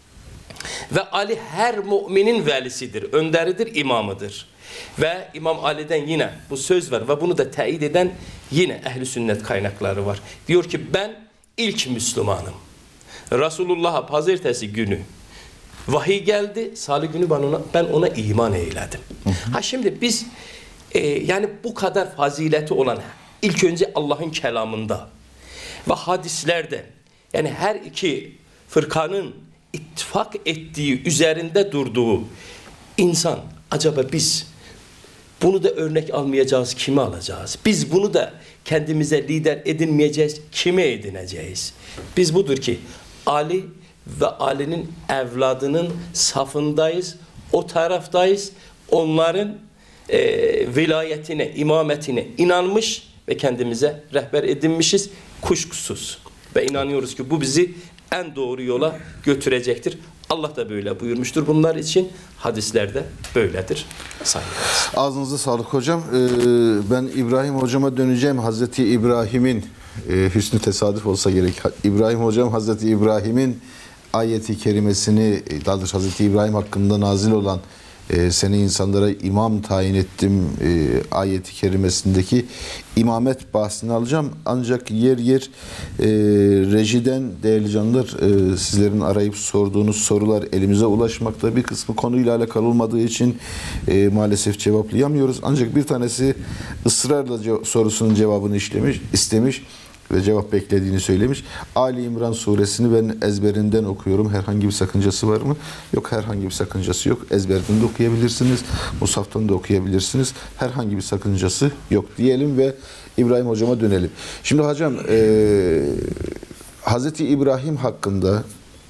Ve Ali her müminin velisidir, önderidir, imamıdır. Ve İmam Ali'den yine bu söz var ve bunu da teyit eden yine ehli sünnet kaynakları var. Diyor ki ben ilk Müslümanım. Resulullah'a pazartesi günü vahiy geldi, salı günü ben ona, ben ona iman eyledim. Hı hı. Ha şimdi biz e, yani bu kadar fazileti olan İlk önce Allah'ın kelamında ve hadislerde yani her iki fırkanın ittifak ettiği, üzerinde durduğu insan acaba biz bunu da örnek almayacağız, kime alacağız? Biz bunu da kendimize lider edinmeyeceğiz, kime edineceğiz? Biz budur ki Ali ve Ali'nin evladının safındayız, o taraftayız, onların e, vilayetine, imametine inanmış ve kendimize rehber edinmişiz kuşkusuz. Ve inanıyoruz ki bu bizi en doğru yola götürecektir. Allah da böyle buyurmuştur. Bunlar için hadislerde böyledir. Sahih hadis. Ağzınıza sağlık hocam. Ee, ben İbrahim hocama döneceğim. Hazreti İbrahim'in e, hüsnü tesadüf olsa gerek. İbrahim hocam Hazreti İbrahim'in ayeti kerimesini, daha doğrusu Hazreti İbrahim hakkında nazil olan e, seni insanlara imam tayin ettim e, ayeti kerimesindeki imamet bahsini alacağım. Ancak yer yer e, rejiden değerli canlar e, sizlerin arayıp sorduğunuz sorular elimize ulaşmakta. Bir kısmı konuyla alakalı olmadığı için e, maalesef cevaplayamıyoruz. Ancak bir tanesi ısrarla ce- sorusunun cevabını işlemiş, istemiş ve cevap beklediğini söylemiş. Ali İmran suresini ben ezberinden okuyorum. Herhangi bir sakıncası var mı? Yok, herhangi bir sakıncası yok. Ezberden de okuyabilirsiniz. Musaftan da okuyabilirsiniz. Herhangi bir sakıncası yok diyelim ve İbrahim hocama dönelim. Şimdi hocam e, Hazreti İbrahim hakkında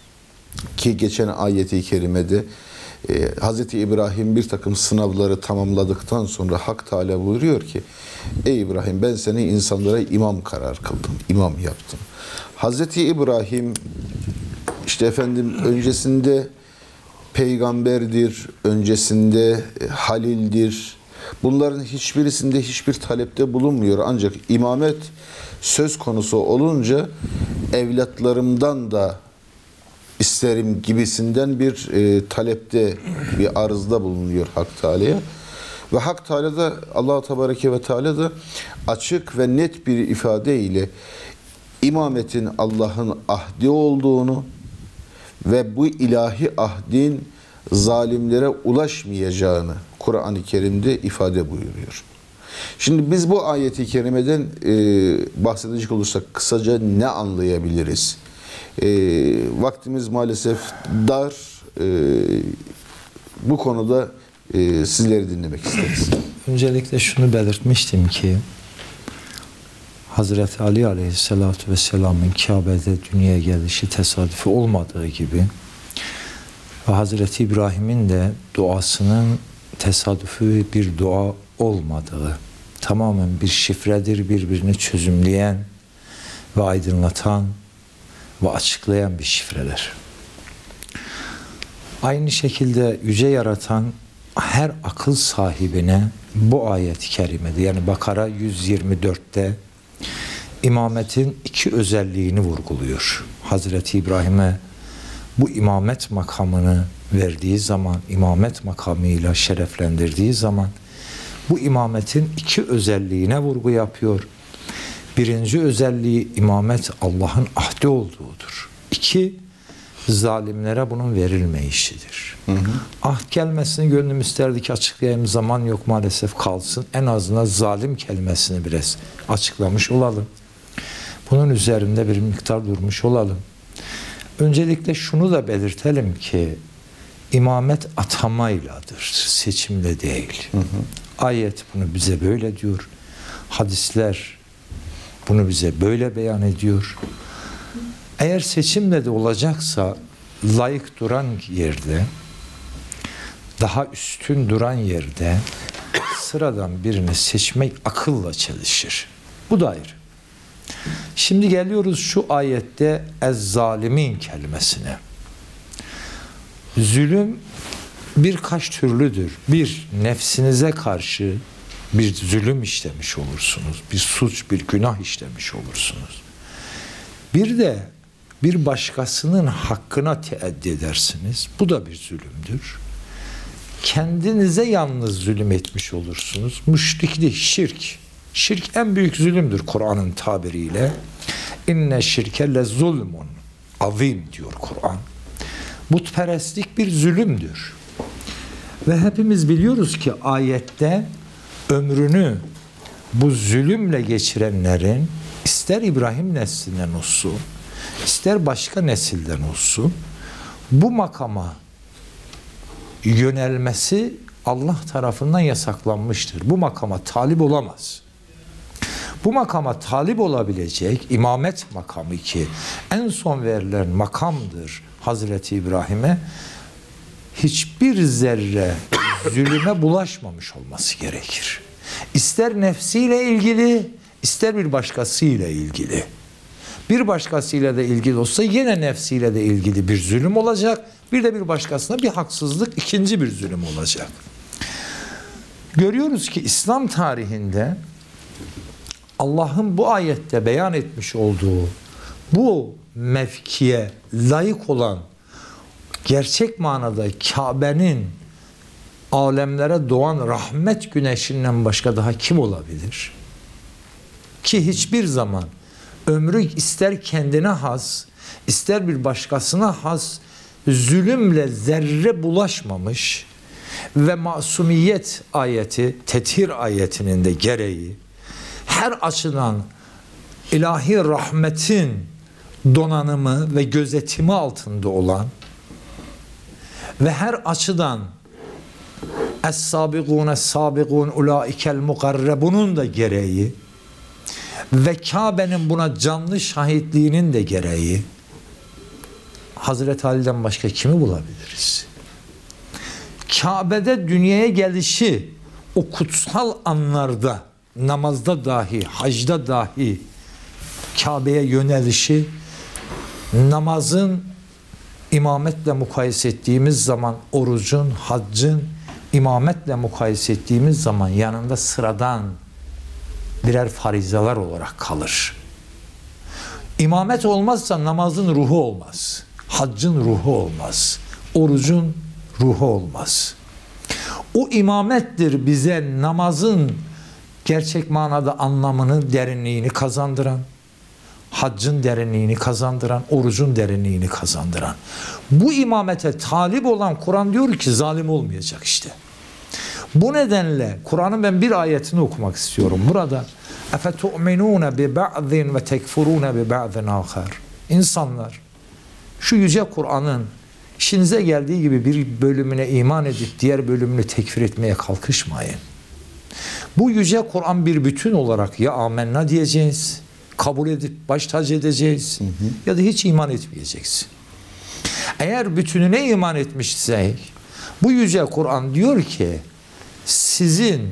ki geçen ayeti kerimede Ee, Hazreti İbrahim bir takım sınavları tamamladıktan sonra Hak Teala buyuruyor ki ey İbrahim ben seni insanlara imam karar kıldım, imam yaptım. Hazreti İbrahim işte efendim öncesinde peygamberdir, öncesinde halildir. Bunların hiçbirisinde hiçbir talepte bulunmuyor. Ancak imamet söz konusu olunca evlatlarımdan da isterim gibisinden bir e, talepte, bir arzda bulunuyor Hak Teala'ya. Ve Hak Teala da, Allah Tebareke ve Teala da açık ve net bir ifadeyle imametin Allah'ın ahdi olduğunu ve bu ilahi ahdin zalimlere ulaşmayacağını Kur'an-ı Kerim'de ifade buyuruyor. Şimdi biz bu ayeti kerimeden e, bahsedecek olursak kısaca ne anlayabiliriz? E, vaktimiz maalesef dar. E, bu konuda e, sizleri dinlemek isteriz. Öncelikle şunu belirtmiştim ki Hazreti Ali Aleyhisselatü Vesselam'ın Kabe'de dünyaya gelişi tesadüfi olmadığı gibi ve Hazreti İbrahim'in de duasının tesadüfi bir dua olmadığı, tamamen bir şifredir, birbirini çözümleyen ve aydınlatan ve açıklayan bir şifreler. Aynı şekilde yüce yaratan her akıl sahibine bu ayet-i kerimede, yani Bakara yüz yirmi dörtte imametin iki özelliğini vurguluyor. Hazreti İbrahim'e bu imamet makamını verdiği zaman, imamet makamıyla şereflendirdiği zaman bu imametin iki özelliğine vurgu yapıyor. Birinci özelliği imamet Allah'ın ahdi olduğudur. İki, zalimlere bunun verilmeyişidir. Hı hı. Ahd kelimesini gönlüm isterdi ki açıklayayım, zaman yok maalesef, kalsın. En azından zalim kelimesini biraz açıklamış olalım. Bunun üzerinde bir miktar durmuş olalım. Öncelikle şunu da belirtelim ki imamet atamayladır, seçimle değil. Hı hı. Ayet bunu bize böyle diyor. Hadisler bunu bize böyle beyan ediyor. Eğer seçimle de olacaksa layık duran yerde, daha üstün duran yerde sıradan birini seçmek akılla çelişir. Bu da ayrı. Şimdi geliyoruz şu ayette ez-zalimin kelimesine. Zulüm birkaç türlüdür. Bir, nefsinize karşı bir zulüm işlemiş olursunuz. Bir suç, bir günah işlemiş olursunuz. Bir de bir başkasının hakkına teaddi edersiniz. Bu da bir zulümdür. Kendinize yalnız zulüm etmiş olursunuz. Müşriklik, şirk. Şirk en büyük zulümdür Kur'an'ın tabiriyle. İnne şirke le zulmun azim diyor Kur'an. Putperestlik bir zulümdür. Ve hepimiz biliyoruz ki ayette ömrünü bu zulümle geçirenlerin ister İbrahim neslinden olsun, ister başka nesilden olsun bu makama yönelmesi Allah tarafından yasaklanmıştır. Bu makama talip olamaz. Bu makama talip olabilecek imamet makamı ki en son verilen makamdır Hazreti İbrahim'e, hiçbir zerre zulüme bulaşmamış olması gerekir. İster nefsiyle ilgili, ister bir başkasıyla ilgili. Bir başkasıyla da ilgili olsa yine nefsiyle de ilgili bir zulüm olacak. Bir de bir başkasına bir haksızlık, ikinci bir zulüm olacak. Görüyoruz ki İslam tarihinde Allah'ın bu ayette beyan etmiş olduğu bu mevkiye layık olan gerçek manada Kabe'nin alemlere doğan rahmet güneşinden başka daha kim olabilir? Ki hiçbir zaman ömrü ister kendine has, ister bir başkasına has zulümle zerre bulaşmamış ve masumiyet ayeti, tethir ayetinin de gereği her açıdan ilahi rahmetin donanımı ve gözetimi altında olan ve her açıdan Es-sabiqûne es-sabiqûn ulâikel mukarrebunun da gereği ve Kabe'nin buna canlı şahitliğinin de gereği Hazreti Ali'den başka kimi bulabiliriz? Kabe'de dünyaya gelişi o kutsal anlarda, namazda dahi, hacda dahi Kabe'ye yönelişi, namazın imametle mukayese ettiğimiz zaman orucun, haccın imametle mukayese ettiğimiz zaman yanında sıradan birer farizalar olarak kalır. İmamet olmazsa namazın ruhu olmaz. Haccın ruhu olmaz. Orucun ruhu olmaz. O imamettir bize namazın gerçek manada anlamını, derinliğini kazandıran, haccın derinliğini kazandıran, orucun derinliğini kazandıran. Bu imamete talip olan Kur'an diyor ki zalim olmayacak işte. Bu nedenle Kur'an'ın ben bir ayetini okumak istiyorum. Burada اَفَتُؤْمِنُونَ بِبَعْضٍ وَتَكْفُرُونَ بِبَعْضٍ آخَرٍ İnsanlar şu yüce Kur'an'ın işinize geldiği gibi bir bölümüne iman edip diğer bölümünü tekfir etmeye kalkışmayın. Bu yüce Kur'an bir bütün olarak ya amenna diyeceğiz, kabul edip baş tacı edeceğiz, hı hı, ya da hiç iman etmeyeceksin. Eğer bütününe iman etmişsek bu yüce Kur'an diyor ki sizin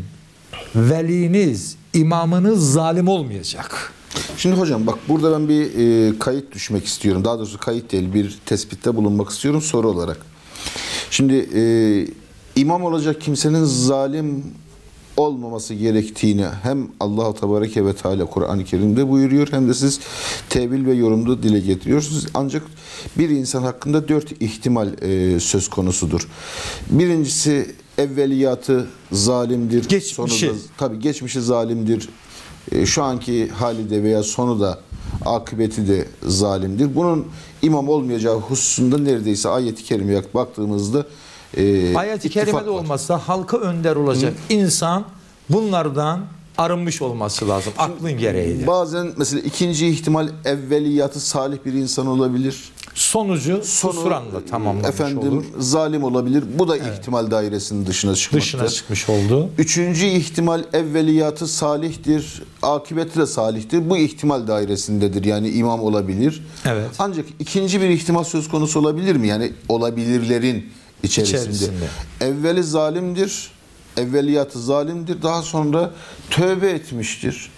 veliniz, imamınız zalim olmayacak. Şimdi hocam bak burada ben bir e, kayıt düşmek istiyorum. Daha doğrusu kayıt değil, bir tespitte bulunmak istiyorum soru olarak. Şimdi e, imam olacak kimsenin zalim olmaması gerektiğini hem Allah-u Tebareke ve Teala Kur'an-ı Kerim'de buyuruyor hem de siz tevil ve yorumda dile getiriyorsunuz. Ancak bir insan hakkında dört ihtimal e, söz konusudur. Birincisi evveliyatı zalimdir. Geçmişi. Sonu da, tabii geçmişi zalimdir. E, şu anki hali de veya sonu da akıbeti de zalimdir. Bunun imam olmayacağı hususunda neredeyse ayet-i kerimeye baktığımızda e, ayet-i kerimede olmazsa halka önder olacak Hı. insan bunlardan arınmış olması lazım. Aklın gereğiyle. Bazen mesela ikinci ihtimal evveliyatı salih bir insan olabilir. Sonucu husranla tamamlamış efendim, olur. Zalim olabilir. Bu da evet. ihtimal dairesinin dışına çıkmakta. Dışına çıkmış oldu. Üçüncü ihtimal evveliyatı salihtir. Akıbeti de salihtir. Bu ihtimal dairesindedir. Yani imam olabilir. Evet. Ancak ikinci bir ihtimal söz konusu olabilir mi? Yani olabilirlerin içerisinde. içerisinde. Evveli zalimdir. Evveliyatı zalimdir. Daha sonra tövbe etmiştir.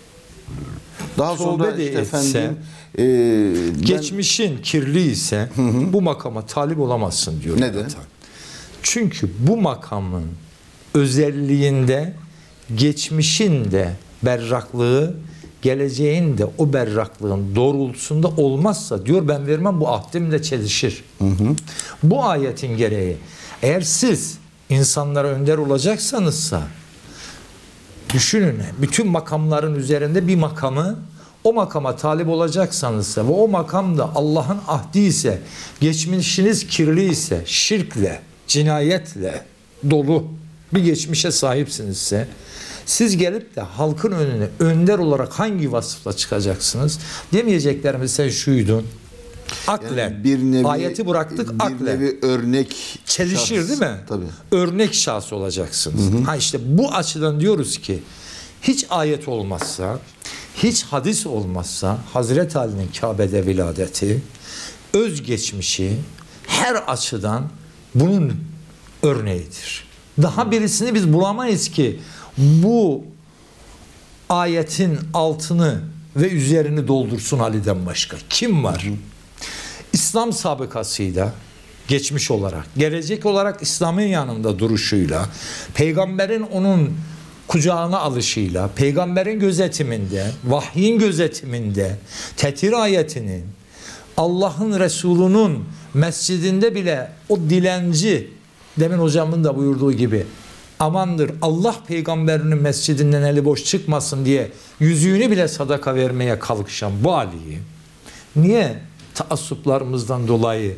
Daha tövbe sonra de işte etse, efendim e, ben, geçmişin kirli ise hı hı. bu makama talip olamazsın diyor. Neden? Zaten. Çünkü bu makamın özelliğinde geçmişin de berraklığı, geleceğin de o berraklığın doğrultusunda olmazsa diyor ben vermem, bu ahdimle çelişir. Hı hı. Bu ayetin gereği eğer siz insanlara önder olacaksanızsa düşünün, bütün makamların üzerinde bir makamı, o makama talip olacaksanızsa ve o makam da Allah'ın ahdi ise, geçmişiniz kirli ise, şirkle, cinayetle dolu bir geçmişe sahipsinizse, siz gelip de halkın önüne önder olarak hangi vasıfla çıkacaksınız? Demeyecekler mi sen şuydun? Aklen. Yani bir nevi, ayeti bıraktık bir aklen. Nevi örnek çelişir şahs, değil mi? Tabii. Örnek şahs olacaksınız. Hı hı. Ha işte bu açıdan diyoruz ki hiç ayet olmazsa, hiç hadis olmazsa Hazreti Ali'nin Kabe'de viladeti, özgeçmişi her açıdan bunun örneğidir. Daha birisini biz bulamayız ki bu ayetin altını ve üzerini doldursun Ali'den başka. Kim var? Hı hı. İslam sabıkasıyla, geçmiş olarak, gelecek olarak İslam'ın yanında duruşuyla, peygamberin onun kucağına alışıyla, peygamberin gözetiminde, vahyin gözetiminde, tetir ayetinin, Allah'ın Resulü'nün mescidinde bile o dilenci, demin hocamın da buyurduğu gibi, amandır Allah peygamberinin mescidinden eli boş çıkmasın diye yüzüğünü bile sadaka vermeye kalkışan bu Ali'yi niye taassuplarımızdan dolayı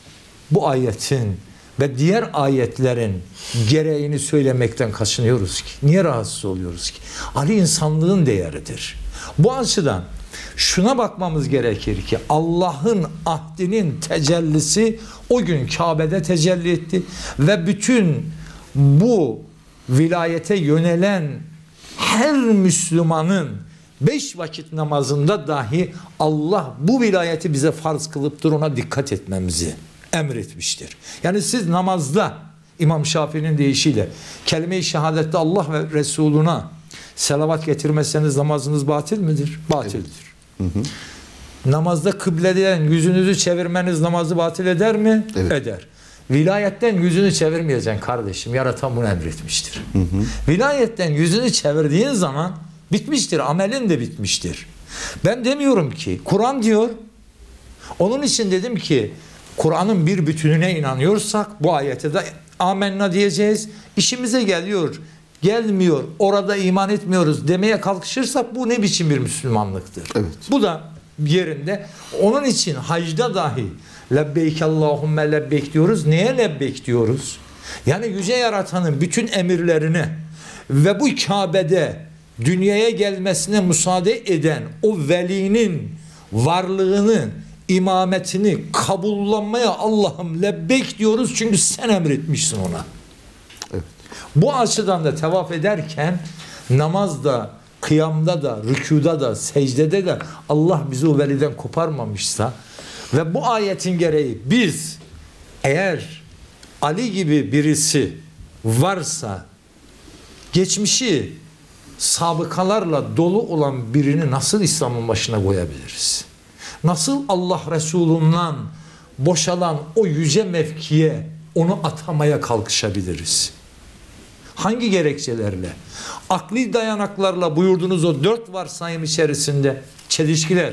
bu ayetin ve diğer ayetlerin gereğini söylemekten kaçınıyoruz ki? Niye rahatsız oluyoruz ki? Ali insanlığın değeridir. Bu açıdan şuna bakmamız gerekir ki Allah'ın ahdinin tecellisi o gün Kabe'de tecelli etti ve bütün bu vilayete yönelen her Müslümanın beş vakit namazında dahi Allah bu vilayeti bize farz kılıptır, ona dikkat etmemizi emretmiştir. Yani siz namazda İmam Şafii'nin deyişiyle kelime-i şehadette Allah ve Resuluna selavat getirmezseniz namazınız batil midir? Batildir. Evet. Hı hı. Namazda kıbleden yüzünüzü çevirmeniz namazı batil eder mi? Evet. Eder. Vilayetten yüzünü çevirmeyeceksin kardeşim. Yaratan bunu emretmiştir. Hı hı. Vilayetten yüzünü çevirdiğin zaman bitmiştir. Amelin de bitmiştir. Ben demiyorum ki Kur'an diyor. Onun için dedim ki Kur'an'ın bir bütününe inanıyorsak bu ayete de amenna diyeceğiz. İşimize geliyor, gelmiyor, orada iman etmiyoruz demeye kalkışırsak bu ne biçim bir Müslümanlıktır? Evet. Bu da yerinde. Onun için hacda dahi lebbeyk Allahümme lebbeyk diyoruz. Neye lebbeyk diyoruz? Yani yüce yaratanın bütün emirlerini ve bu Kabe'de dünyaya gelmesine müsaade eden o velinin varlığını, imametini kabullanmaya Allah'ım lebbeyk diyoruz çünkü sen emretmişsin ona. Evet. Bu açıdan da tevaf ederken namazda, kıyamda da, rükuda da, secdede de Allah bizi o veliden koparmamışsa ve bu ayetin gereği biz eğer Ali gibi birisi varsa geçmişi sabıkalarla dolu olan birini nasıl İslam'ın başına koyabiliriz? Nasıl Allah Resulü'nden boşalan o yüce mevkiye onu atamaya kalkışabiliriz? Hangi gerekçelerle? Akli dayanaklarla buyurduğunuz o dört varsayım içerisinde çelişkiler.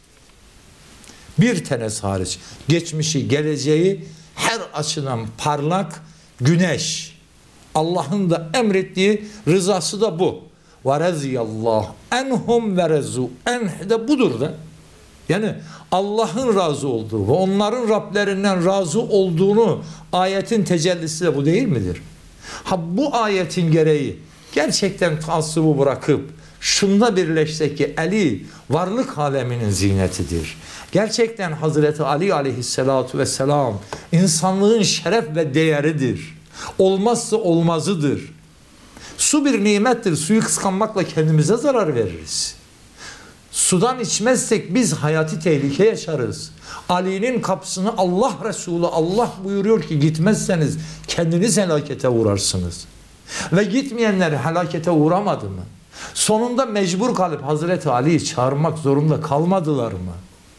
Bir tanesi hariç. Geçmişi, geleceği her açıdan parlak güneş. Allah'ın da emrettiği rızası da bu. وَرَزِيَ اللّٰهُ اَنْهُمْ وَرَزُوا اَنْهِ de budur da. Yani Allah'ın razı olduğu ve onların Rablerinden razı olduğunu ayetin tecellisi de bu değil midir? Ha bu ayetin gereği gerçekten taassubu bırakıp şunda birleşsek ki Ali varlık aleminin zinetidir. Gerçekten Hazreti Ali aleyhissalatu vesselam insanlığın şeref ve değeridir. Olmazsa olmazıdır. Su bir nimettir. Suyu kıskanmakla kendimize zarar veririz. Sudan içmezsek biz hayati tehlike yaşarız. Ali'nin kapısını Allah Resulü Allah buyuruyor ki gitmezseniz kendiniz helakete uğrarsınız. Ve gitmeyenler helakete uğramadı mı? Sonunda mecbur kalıp Hazreti Ali'yi çağırmak zorunda kalmadılar mı?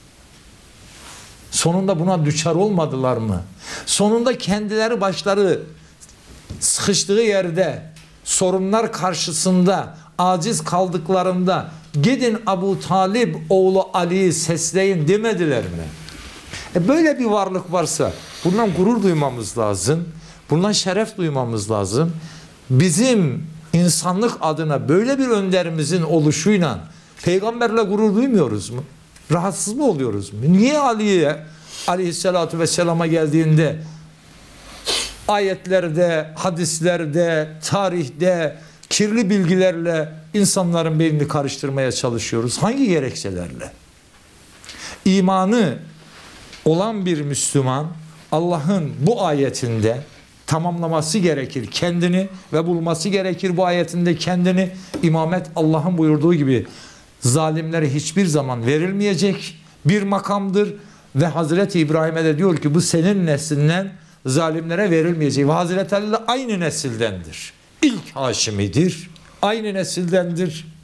Sonunda buna düçar olmadılar mı? Sonunda kendileri başları sıkıştığı yerde sorunlar karşısında aciz kaldıklarında gidin Abu Talib oğlu Ali'yi sesleyin demediler mi? E böyle bir varlık varsa bundan gurur duymamız lazım. Bundan şeref duymamız lazım. Bizim insanlık adına böyle bir önderimizin oluşuyla peygamberle gurur duymuyoruz mu? Rahatsız mı oluyoruz mu? Niye Ali'ye aleyhissalatu vesselama geldiğinde ayetlerde, hadislerde, tarihte kirli bilgilerle insanların beynini karıştırmaya çalışıyoruz? Hangi gerekçelerle? İmanı olan bir Müslüman Allah'ın bu ayetinde tamamlaması gerekir kendini ve bulması gerekir bu ayetinde kendini. İmamet Allah'ın buyurduğu gibi zalimlere hiçbir zaman verilmeyecek bir makamdır ve Hazreti İbrahim'e de diyor ki bu senin neslinden zalimlere verilmeyecek ve Hazreti Ali aynı nesildendir. İlk Haşimidir. Aynı nesildendir.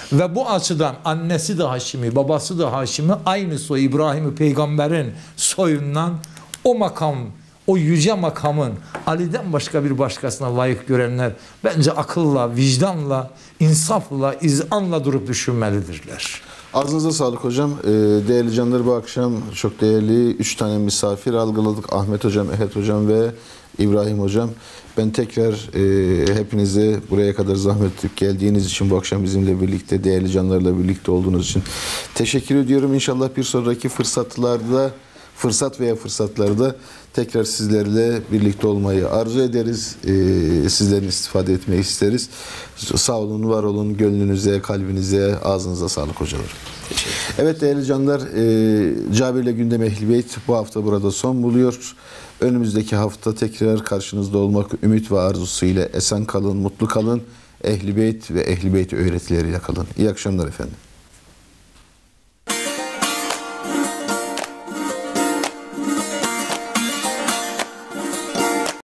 Ve bu açıdan annesi de Haşimi, babası da Haşimi, aynı soy İbrahim peygamberin soyundan o makam, o yüce makamın Ali'den başka bir başkasına layık görenler bence akılla, vicdanla, insafla, izanla durup düşünmelidirler. Ağzınıza sağlık hocam. Ee, değerli canlar, bu akşam çok değerli üç tane misafir algıladık. Ahmet hocam, Ehed hocam ve İbrahim hocam. Ben tekrar e, hepinize buraya kadar zahmet edip geldiğiniz için, bu akşam bizimle birlikte, değerli canlarla birlikte olduğunuz için teşekkür ediyorum. İnşallah bir sonraki fırsatlarda, fırsat veya fırsatlarda tekrar sizlerle birlikte olmayı arzu ederiz. Ee, sizlerin istifade etmeyi isteriz. Sağ olun, var olun. Gönlünüze, kalbinize, ağzınıza sağlık hocalarım. Evet değerli canlar, e, Cabir'le Gündem Ehl-i Beyt bu hafta burada son buluyor. Önümüzdeki hafta tekrar karşınızda olmak ümit ve arzusuyla esen kalın, mutlu kalın. Ehl-i Beyt ve Ehl-i Beyt öğretileriyle kalın. İyi akşamlar efendim.